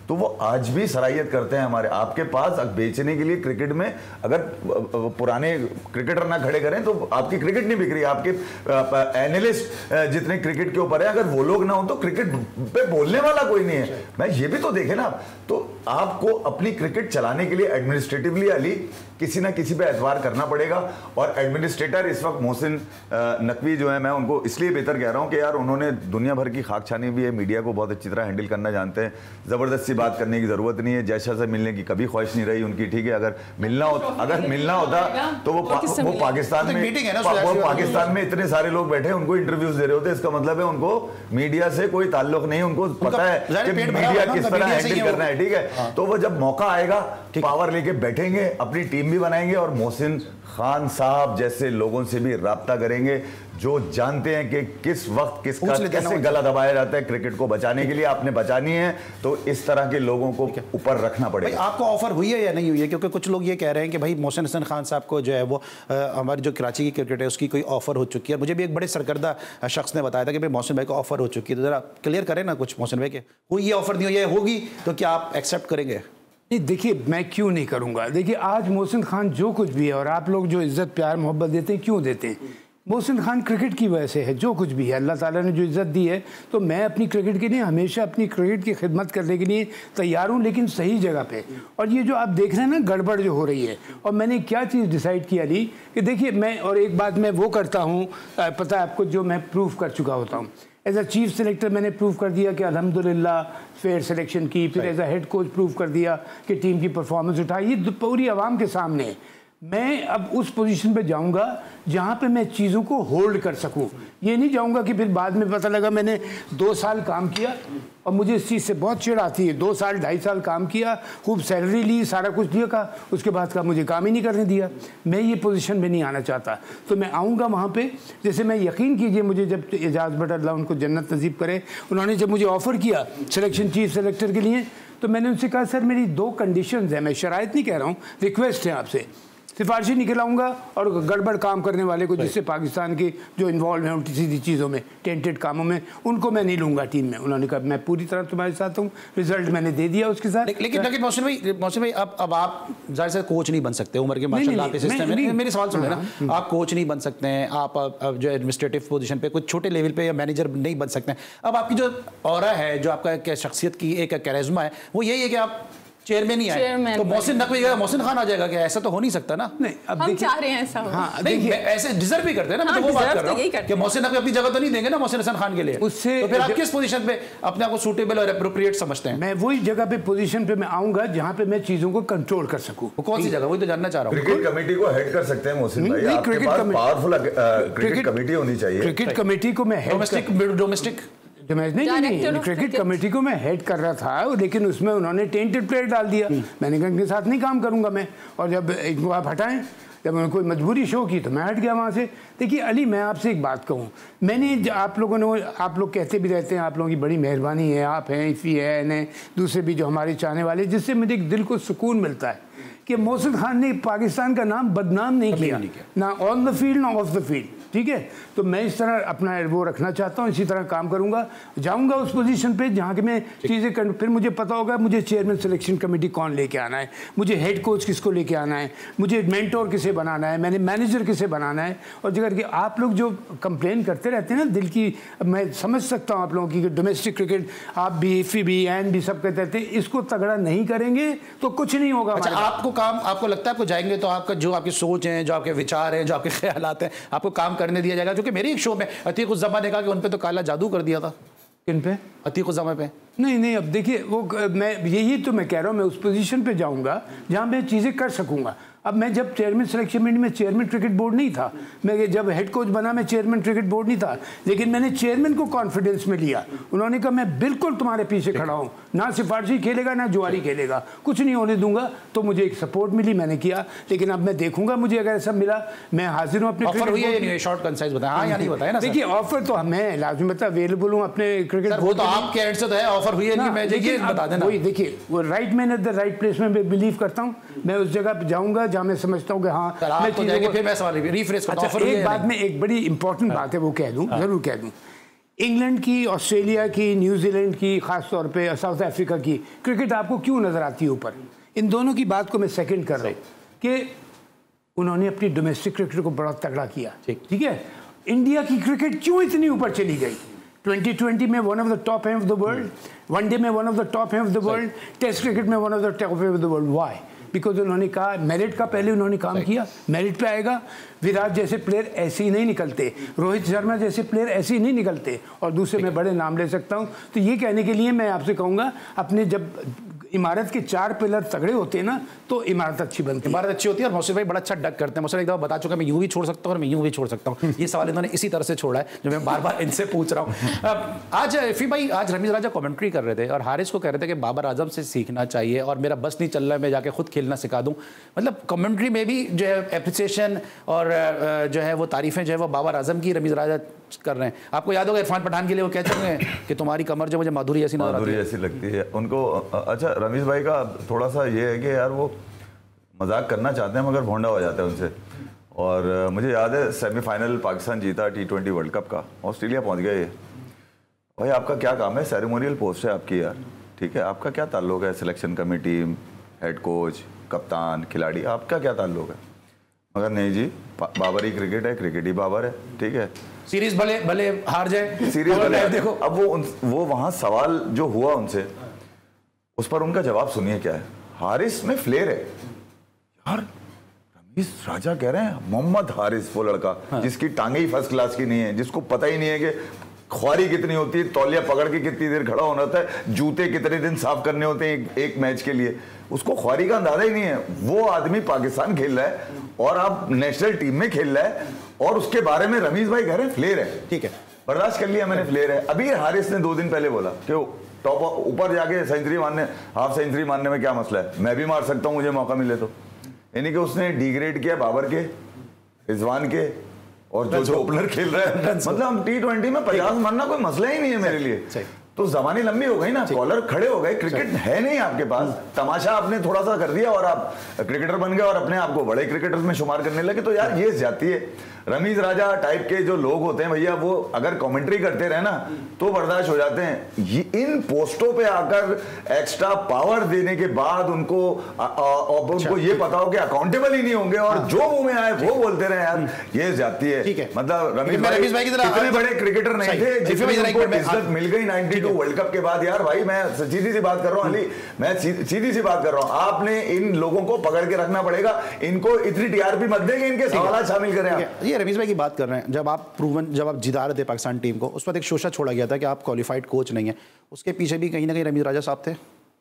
तो वो आज भी सराहियत करते हैं हमारे। आपके पास बेचने के लिए क्रिकेट में अगर पुराने क्रिकेटर ना खड़े करें तो आपकी क्रिकेट नहीं बिक रही। आपके एनालिस्ट जितने क्रिकेट के ऊपर है, अगर वो लोग ना हो तो क्रिकेट पे बोलने वाला कोई नहीं है। मैं ये भी तो देखे ना, तो आपको अपनी क्रिकेट चलाने के लिए एडमिनिस्ट्रेटिवली अली किसी ना किसी पे एतबार करना पड़ेगा। और एडमिनिस्ट्रेटर इस वक्त मोहसिन नकवी जो है, मैं उनको इसलिए बेहतर कह रहा हूं कि यार उन्होंने दुनिया भर की खाक छानी भी है, मीडिया को बहुत अच्छी तरह हैंडल करना जानते हैं, ज़बरदस्ती बात करने की ज़रूरत नहीं है। जयशा से मिलने की कभी ख्वाहिश नहीं रही उनकी, ठीक है। अगर मिलना हो अगर मिलना होता तो वो पा, वो पाकिस्तान में वो पाकिस्तान में इतने सारे लोग बैठे उनको इंटरव्यूज दे रहे होते। इसका मतलब है उनको मीडिया से कोई ताल्लुक नहीं, उनको पता है कि मीडिया किस तरह हैंडल करना है, ठीक है। तो वो जब मौका आएगा पावर लेके बैठेंगे, अपनी टीम भी बनाएंगे और मोहसिन खान साहब जैसे लोगों से भी राब्ता करेंगे जो जानते हैं कि किस वक्त किसका कैसे गला दबाया जाता है। क्रिकेट को बचाने के लिए आपने बचानी है तो इस तरह के लोगों को ऊपर रखना पड़ेगा। आपको ऑफर हुई है या नहीं हुई है? क्योंकि कुछ लोग ये कह रहे हैं कि भाई मोहसिन हसन खान साहब को जो है वो हमारी जो कराची की क्रिकेट है उसकी कोई ऑफर हो चुकी है। मुझे भी एक बड़े सरकर्दा शख्स ने बताया था कि भाई मोहसिन भाई को ऑफर हो चुकी है, तो जरा क्लियर करें ना कुछ मोहसिन भाई के, कोई ये ऑफर नहीं हुई है, होगी तो क्या आप एक्सेप्ट करेंगे? नहीं, देखिए मैं क्यों नहीं करूंगा। देखिए आज मोहसिन खान जो कुछ भी है और आप लोग जो इज्जत प्यार मोहब्बत देते हैं, क्यों देते हैं? मोहसिन खान क्रिकेट की वजह से है। जो कुछ भी है अल्लाह ताला ने जो इज़्ज़त दी है, तो मैं अपनी क्रिकेट के लिए हमेशा अपनी क्रिकेट की खिदमत करने के लिए तैयार हूँ, लेकिन सही जगह पे। और ये जो आप देख रहे हैं ना गड़बड़ जो हो रही है, और मैंने क्या चीज़ डिसाइड किया ली कि देखिए मैं, और एक बात मैं वो करता हूँ, पता है आपको, जो मैं प्रूव कर चुका होता हूँ। एज अ चीफ सेलेक्टर मैंने प्रूव कर दिया कि अल्हम्दुलिल्लाह फेयर सिलेक्शन की, फिर as a head coach prove कर दिया कि टीम की परफॉर्मेंस उठाई। ये पूरी आवाम के सामने मैं अब उस पोजीशन पे जाऊंगा जहाँ पे मैं चीज़ों को होल्ड कर सकूँ। ये नहीं जाऊंगा कि फिर बाद में पता लगा मैंने दो साल काम किया और मुझे इस चीज़ से बहुत चिढ़ आती है। दो साल ढाई साल काम किया, खूब सैलरी ली, सारा कुछ दिया का, उसके बाद का मुझे काम ही नहीं करने दिया। मैं ये पोजीशन में नहीं आना चाहता। तो मैं आऊँगा वहाँ पे, जैसे मैं यकीन कीजिए मुझे जब एजाज भट्ट अल्लाह उनको जन्नत नसीब करे, उन्होंने जब मुझे ऑफ़र किया सिलेक्शन चीफ सेलेक्टर के लिए, तो मैंने उनसे कहा सर मेरी दो कंडीशंस हैं, मैं शराइत नहीं कह रहा हूँ, रिक्वेस्ट है आपसे। सिफारिशी निकलाऊंगा और गड़बड़ काम करने वाले को, जिससे पाकिस्तान के जो इन्वॉल्व हैं उल्टी सीधी चीज़ों में, टेंटेड कामों में, उनको मैं नहीं लूँगा टीम में। उन्होंने कहा मैं पूरी तरह तुम्हारे साथ हूँ, रिजल्ट मैंने दे दिया उसके साथ। ले, लेकिन लेकिन मोहसिन भाई मोहसिन भाई अब अब आप जाहिर से कोच नहीं बन सकते, उम्र के माशाल्लाह आपके सिस्टम में। मेरे सवाल सुन लेना, आप कोच नहीं बन सकते हैं, आप अब जो एडमिनिस्ट्रेटिव पोजीशन पे कुछ छोटे लेवल पे या मैनेजर नहीं बन सकते हैं। अब आपकी जो ऑरा है, जो आपका शख्सियत की एक कैरिज्मा है, वो यही है कि आप चेयरमैन ही आए तो मोहसिन नकवी मोहसिन खान आ जाएगा क्या? ऐसा तो हो नहीं सकता ना। नहीं, अब हम चाह रहे हैं ऐसा हो। हाँ, नहीं ऐसे डिजर्व भी करते हैं ना। हाँ, मैं तो वो बात कर तो रहा हूँ कि मोहसिन नकवी अपनी जगह तो नहीं देंगे ना मोहसिन हसन खान के लिए। उससे तो फिर आप किस पोजीशन पे अपने आप को सूटेबल और एप्रोप्रिएट समझते हैं? मैं वही जगह पे पोजीशन पे मैं आऊंगा जहाँ पे मैं चीजों को कंट्रोल कर सकूँ। वो कौन सी जगह, वही तो जानना चाह रहा हूँ। क्रिकेट कमेटी को हेड कर सकते हैं मोहसिन भाई, आपके पास पावरफुल क्रिकेट कमेटी होनी चाहिए। क्रिकेट कमेटी को मैं डोमेस्टिक डोमेस्टिक नहीं नहीं क्रिकेट कमेटी को मैं हेड कर रहा था, लेकिन उसमें उन्होंने टेंटेड प्लेयर डाल दिया। मैंने कहा इनके साथ नहीं काम करूंगा मैं, और जब इनको आप हटाएं, जब उन्होंने कोई मजबूरी शो की तो मैं हट गया वहाँ से। देखिए अली, मैं आपसे एक बात कहूँ, मैंने आप लोगों ने, आप लोग कहते भी रहते हैं आप लोगों की बड़ी मेहरबानी है, आप हैं, इफ़ी है, इन्हें दूसरे भी जो हमारे चाहने वाले, जिससे मुझे दिल को सुकून मिलता है कि मोहसिन खान ने पाकिस्तान का नाम बदनाम नहीं किया, ना ऑन द फील्ड ना ऑफ द फील्ड। ठीक है, तो मैं इस तरह अपना वो रखना चाहता हूँ, इसी तरह काम करूँगा, जाऊँगा उस पोजीशन पे जहाँ के मैं चीज़ें कर, फिर मुझे पता होगा मुझे चेयरमैन सिलेक्शन कमेटी कौन लेके आना है, मुझे हेड कोच किसको लेके आना है, मुझे मेंटोर किसे बनाना है, मैंने मैनेजर किसे बनाना है। और जगह कि आप लोग जो कंप्लेन करते रहते हैं ना दिल की, मैं समझ सकता हूँ आप लोगों की, डोमेस्टिक क्रिकेट आप भी, इफ़ी भी, एन भी सब कहते रहते हैं, इसको तगड़ा नहीं करेंगे तो कुछ नहीं होगा। अच्छा, आपको काम, आपको लगता है आपको जाएंगे तो आपका जो आपकी सोच है, जो आपके विचार हैं, जो आपके ख्यालात हैं, आपको काम करने दिया जाएगा? क्योंकि मेरे एक शो में अतीक उस ज़मा ने कहा कि उन पे तो काला जादू कर दिया था। किन पे? अतीक उस ज़मा पे। नहीं नहीं, अब देखिए वो मैं यही तो मैं कह रहा हूँ, मैं उस पोजीशन पे जाऊँगा जहाँ मैं चीज़ें कर सकूँगा। अब मैं जब चेयरमैन सिलेक्शन कमेटी में चेयरमैन क्रिकेट बोर्ड नहीं था, मैं जब हेड कोच बना मैं चेयरमैन क्रिकेट बोर्ड नहीं था, लेकिन मैंने चेयरमैन को कॉन्फिडेंस में लिया। उन्होंने कहा मैं बिल्कुल तुम्हारे पीछे खड़ा हूँ, ना सिफारशी खेलेगा ना जुआरी खेलेगा, कुछ नहीं होने दूंगा। तो मुझे एक सपोर्ट मिली, मैंने किया। लेकिन अब मैं देखूंगा, मुझे अगर ऐसा मिला मैं हाजिर हूँ अपने। ऑफर हुई है नहीं? शॉर्ट कंसाइज बताया, हाँ या नहीं बताया ना। देखिए ऑफर तो मैं लाजमी बता अवेलेबल हूँ अपने क्रिकेट। वो तो आपके एंड से तो है, ऑफर हुई है नहीं, मैं ये बता देना। वही देखिए, वो right man at the right place में मैं बिलीव करता हूँ। मैं उस जगह पे जाऊँगा जहाँ मैं समझता हूँ हाँ, मैं तो जाएंगे, फिर मैं सवाल रिफ्रेश करता हूं। एक बात में एक बड़ी इंपॉर्टेंट बात है वो कह दूं, जरूर कह दूं इंग्लैंड की, ऑस्ट्रेलिया की, न्यूजीलैंड की, ख़ास तौर पे साउथ अफ्रीका की क्रिकेट आपको क्यों नज़र आती है ऊपर? इन दोनों की बात को मैं सेकंड कर रहा हूँ कि उन्होंने अपनी डोमेस्टिक क्रिकेट को बड़ा तगड़ा किया। ठीक है, इंडिया की क्रिकेट क्यों इतनी ऊपर चली गई? ट्वेंटी ट्वेंटी में वन ऑफ द टॉप है ऑफ द वर्ल्ड, वनडे में वन ऑफ द टॉप है of the world, test cricket में वन ऑफ द टॉप है of the world. Why? Because उन्होंने कहा मेरिट का पहले उन्होंने काम किया, मेरिट पे आएगा। विराट जैसे प्लेयर ऐसे ही नहीं निकलते, रोहित शर्मा जैसे प्लेयर ऐसे ही नहीं निकलते, और दूसरे मैं बड़े नाम ले सकता हूँ। तो ये कहने के लिए मैं आपसे कहूँगा, अपने जब इमारत के चार पिलर तगड़े होते हैं ना तो इमारत अच्छी बनती है, इमारत अच्छी होती है। और मौसम भाई बड़ा अच्छा डक करते हैं। मौसम एक दफा बता चुका मैं यूं भी छोड़ सकता हूँ और मैं यूं भी छोड़ सकता हूँ। ये सवाल इन्होंने इसी तरह से छोड़ा है जो मैं बार बार इनसे पूछ रहा हूँ। आज इफी भाई, आज रमीज राजा कमेंट्री कर रहे थे और हारिस को कह रहे थे कि बाबर आजम से सीखना चाहिए और मेरा बस नहीं चल रहा है, मैं जाके खुद खेलना सिखा दूँ। मतलब कमेंट्री में भी जो है एप्रिसिएशन और जो है वो तारीफें जो है वो बाबर आजम की रमीज राजा कर रहे हैं। आपको याद होगा इरफान पठान के लिए वो कह चुके हैं कि तुम्हारी कमर जो मुझे माधुरी जैसी माधुरी जैसी लगती है उनको। अच्छा, रमीज भाई का थोड़ा सा ये है कि यार वो मजाक करना चाहते हैं मगर भोंडा हो जाता है उनसे। और मुझे याद है सेमीफाइनल पाकिस्तान जीता टी ट्वेंटी वर्ल्ड कप का, ऑस्ट्रेलिया पहुंच गए ये। भाई आपका क्या काम है? सेरेमोनियल पोस्ट है आपकी यार, ठीक है। आपका क्या ताल्लुक है सिलेक्शन कमेटी, हेड कोच, कप्तान, खिलाड़ी, आपका क्या ताल्लुक है? मगर नहीं जी, बाबर ही क्रिकेट है, क्रिकेट ही बाबर है, ठीक है। सीरीज भले भले हार जाए, सीरीज भले देखो। अब वो उन, वो वहां सवाल जो हुआ उनसे, उस पर उनका जवाब सुनिए क्या है। हारिस में फ्लेयर है यार, रमीज राजा कह रहे हैं मोहम्मद हारिस, वो लड़का हाँ। जिसकी टांगे ही फर्स्ट क्लास की नहीं है, जिसको पता ही नहीं है कि ख्वारी कितनी होती है, तौलिया पकड़ के कितनी देर खड़ा होना होता है, जूते कितने दिन साफ करने होते हैं एक, एक मैच के लिए, उसको ख्वारी का अंदाजा ही नहीं है। वो आदमी पाकिस्तान खेल रहा है और आप नेशनल टीम में खेल रहा है और उसके बारे में रमीज भाई कह रहे हैं फ्लेयर है। ठीक है, बर्दाश्त कर लिया मैंने, फ्लेयर है। अभी हारिस ने दो दिन पहले बोला कि टॉप ऊपर जाके सेंचुरी मारने, हाफ सेंचुरी मारने में क्या मसला है, मैं भी मार सकता हूं मुझे मौका मिले तो। यानी कि उसने डिग्रेड किया बाबर के, रिजवान के और जो जो ओपनर खेल रहा है। मतलब हम टी ट्वेंटी में पचास मारना कोई मसला ही नहीं है मेरे लिए। तो जमानी लंबी हो गई ना, कॉलर खड़े हो गए, क्रिकेट है नहीं आपके पास, तमाशा आपने थोड़ा सा कर दिया और आप क्रिकेटर बन गए और अपने आप को बड़े क्रिकेटर में शुमार करने लगे। तो यार ये जाती है। रमीज राजा टाइप के जो लोग होते हैं भैया, वो अगर कमेंट्री करते रहे ना तो बर्दाश्त हो जाते हैं। ये इन पोस्टों पे आकर एक्स्ट्रा पावर देने के बाद उनको आ, आ, और उनको ये पता हो कि अकाउंटेबल ही नहीं होंगे और हाँ। जो मुंह में आए वो बोलते रहे यार, ये जाती है। ठीक है, मतलब रमीज भाई इतने बड़े क्रिकेटर नहीं थे जिनको इज्जत मिल गई नाइनटी टू वर्ल्ड कप के बाद। यार भाई मैं सीधी सी बात कर रहा हूँ अली, मैं सीधी सी बात कर रहा हूँ, आपने इन लोगों को पकड़ के रखना पड़ेगा, इनको इतनी टीआरपी मत देंगे, इनके सवाल शामिल करें आप। रमीज भाई की बात कर रहे हैं, जब आप प्रूवन जब आप जिता रहे थे पाकिस्तान टीम को, उस पर एक शोषा छोड़ा गया था कि आप क्वालिफाइड कोच नहीं है, उसके पीछे भी कहीं ना कहीं रमीज राजा साहब थे।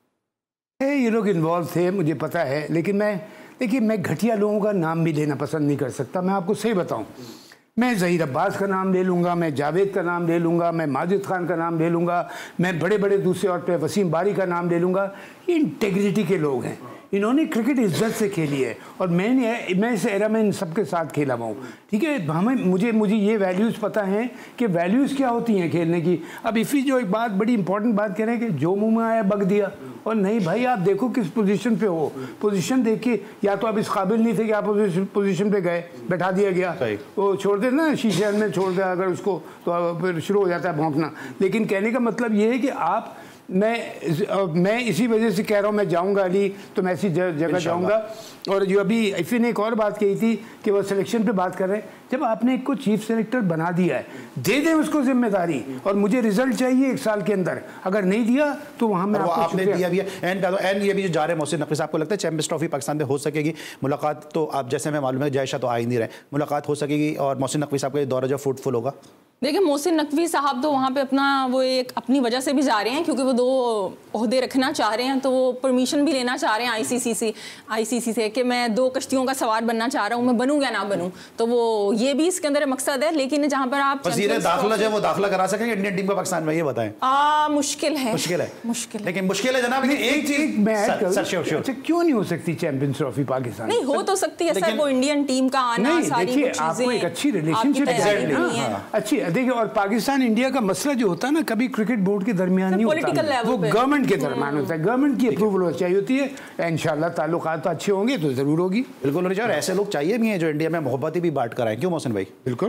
ये लोग इन्वॉल्व थे, मुझे पता है, लेकिन मैं देखिए मैं घटिया लोगों का नाम भी लेना पसंद नहीं कर सकता। मैं आपको सही बताऊं, मैं ज़हीर अब्बास का नाम ले लूँगा, मैं जावेद का नाम ले लूँगा, मैं माजिद खान का नाम ले लूँगा, मैं बड़े बड़े दूसरे और पे वसीम बारी का नाम ले लूँगा। ये इंटेग्रिटी के लोग हैं, इन्होंने क्रिकेट इज्जत से खेली है और मैंने मैं इस एरा में इन सबके साथ खेला हुआ हूँ। ठीक है, हमें मुझे मुझे ये वैल्यूज़ पता हैं कि वैल्यूज़ क्या होती हैं खेलने की। अब इफ़ी जो एक बात बड़ी इंपॉर्टेंट बात कह रहे हैं कि जो मुंह में आया बक दिया, और नहीं भाई आप देखो किस पोजीशन पे हो, पोजीशन देख के या तो आप इस काबिल नहीं थे कि आप पोजीशन पे गए, बैठा दिया गया, वो छोड़ दे ना शीशे में छोड़ दे अगर उसको, तो फिर शुरू हो जाता है भौंकना। लेकिन कहने का मतलब ये है कि आप मैं मैं इसी वजह से कह रहा हूँ मैं जाऊँगा अली, तो मैं ऐसी जगह जाऊँगा। और जो अभी इफ़ी ने एक और बात कही थी कि वो सिलेक्शन पे बात कर रहे हैं, जब आपने एक को चीफ सेलेक्टर बना दिया है, दे दें उसको जिम्मेदारी, और मुझे रिजल्ट चाहिए एक साल के अंदर, अगर नहीं दिया तो वहाँ में आपने दिया भी है। एंड एंड ये भी जो जा रहे हैं मोहसिन नकवी साहब, को लगता है चैंपियंस ट्रॉफी पाकिस्तान में हो सकेगी? मुलाकात तो आप जैसे हमें मालूम है जयशाह तो आ ही नहीं रहे, मुलाकात हो सकेगी और मोहसिन नकवी साहब का दौरा जो फ्रूटफुल होगा? देखिए मोहसिन नकवी साहब तो वहाँ पे अपना वो एक अपनी वजह से भी जा रहे हैं, क्योंकि वो दो ओहदे रखना चाह रहे हैं, तो वो परमिशन भी लेना चाह रहे हैं आईसीसी से आईसीसी से कि मैं दो कश्तियों का सवार बनना चाह रहा हूँ, मैं बनूँ या ना बनूँ। तो वो ये भी इसके अंदर मकसद है। लेकिन जहाँ पर आप वज़ीर दाखिला जो है वो दाखिला करा सकेंगे इंडियन टीम को पाकिस्तान में, ये बताएं। आ, मुश्किल है मुश्किल है मुश्किल लेकिन मुश्किल है जनाब। एक चीज मैं अच्छा क्यों नहीं हो सकती चैंपियंस ट्रॉफी पाकिस्तान? नहीं हो तो सकती है सर, वो इंडियन टीम का आना, सारी आपको एक अच्छी रिलेशनशिप अच्छी देखिए। और पाकिस्तान इंडिया का मसला जो होता है ना, कभी क्रिकेट बोर्ड के दरमियान नहीं होता, वो गवर्नमेंट के दरमियान होता है, गवर्नमेंट की अप्रूवल चाहिए होती है। इंशाल्लाह ताल्लुकात अच्छे होंगे तो जरूर होगी। बिल्कुल होनी चाहिए, और ऐसे लोग चाहिए भी हैं जो इंडिया में मोहब्बतें भी बांट कर आए। क्यों मोहसिन भाई? बिल्कुल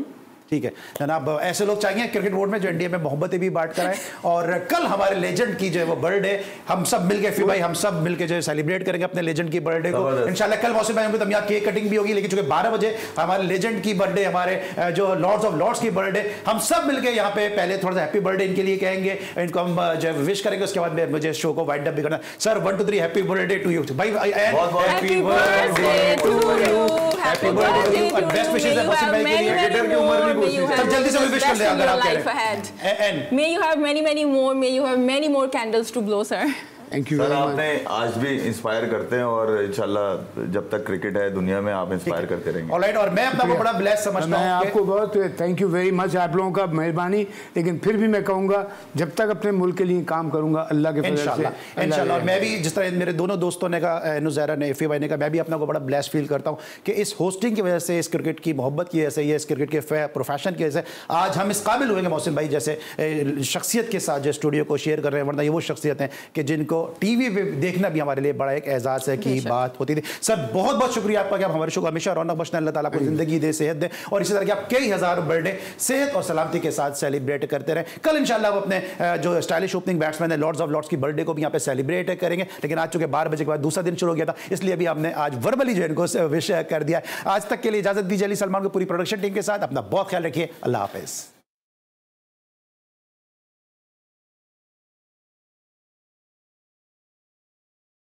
ठीक है जनाब, ऐसे लोग चाहिए क्रिकेट बोर्ड में जो इंडिया में मोहब्बतें भी बांट कर आए। और कल हमारे लेजेंड की जो है वो बर्थडे, हम सब मिलके फिर भाई हम सब मिलके जो है सेलिब्रेट करेंगे अपने लेजेंड की बर्थडे को इंशाल्लाह। कल मौसम भाई होंगे तो यहाँ केक कटिंग भी होगी, लेकिन चूंकि बारह बजे हमारे लेजेंड की बर्थडे, हमारे जो लॉर्ड्स ऑफ लॉर्ड्स की बर्थडे, हम सब मिलके यहाँ पे पहले थोड़ा सा हैप्पी बर्थडे इनके लिए कहेंगे, इनको हम जो है विश करेंगे, उसके बाद मुझे शो को वाइंड अप भी करना। Sir one two three happy birthday to you भाई, happy birthday to you, happy birthday to you, best wishes है मौसम भाई के लिए, क्रिकेटर की उम्र भी पूछी सब जल्दी से विश कर दे अगर आप कह रहे हैं। And may you have many many more, may you have many more candles to blow sir. Thank you sir, आपने आज भी इंस्पायर करते हैं और इंशाल्लाह जब तक क्रिकेट है दुनिया में आप इंस्पायर करते रहेंगे। ऑलराइट, और मैं अपना को बड़ा ब्लेस समझता हूं। मैं आपको बहुत थैंक यू वेरी मच, आप लोगों का मेहरबानी। लेकिन फिर भी मैं कहूँगा जब तक अपने मुल्क के लिए काम करूँगा अल्लाह के फजल से इंशाल्लाह। और मैं भी जिस तरह मेरे दोनों दोस्तों ने कहा, नुज़ैरा ने, इफ़ी भाई ने कहा, मैं भी अपना को बड़ा ब्लेस फील करता हूँ कि इस होस्टिंग की वजह से, इस क्रिकेट की मोहब्बत की वजह से, ये इस क्रिकेट के प्रोफेशन की वजह से आज हम इस काबिल हुए मौसम भाई जैसे शख्सियत के साथ जो स्टूडियो को शेयर कर रहे हैं। वरना ये वो शख्सियत हैं कि जिनको टीवी पे देखना भी हमारे लिए बड़ा एक एहसास है की बात होती थी। सर बहुत बहुत शुक्रिया आपका कि आप हमारे शो को हमेशा रौनक बख्शना, अल्लाह ताला आपको जिंदगी दे, सेहत दे, और इसी तरह के आप कई हजार बर्थडे सेहत और सलामती के साथ सेलिब्रेट करते रहे। कल इंशाल्लाह आप अपने जो स्टाइलिश ओपनिंग बैट्समैन है लॉर्ड्स ऑफ लॉर्ड्स की बर्थडे को भी यहाँ पे सेलिब्रेट करेंगे। लेकिन आज चूंकि बारह बजे के बाद दूसरा दिन शुरू हो गया था, इसलिए भी हमने आज वर्बली जो इनको विश कर दिया। आज तक के लिए इजाजत दीजिए अली सलमान को पूरी प्रोडक्शन टीम के साथ। अपना बहुत ख्याल रखिए, अल्लाह हाफिज।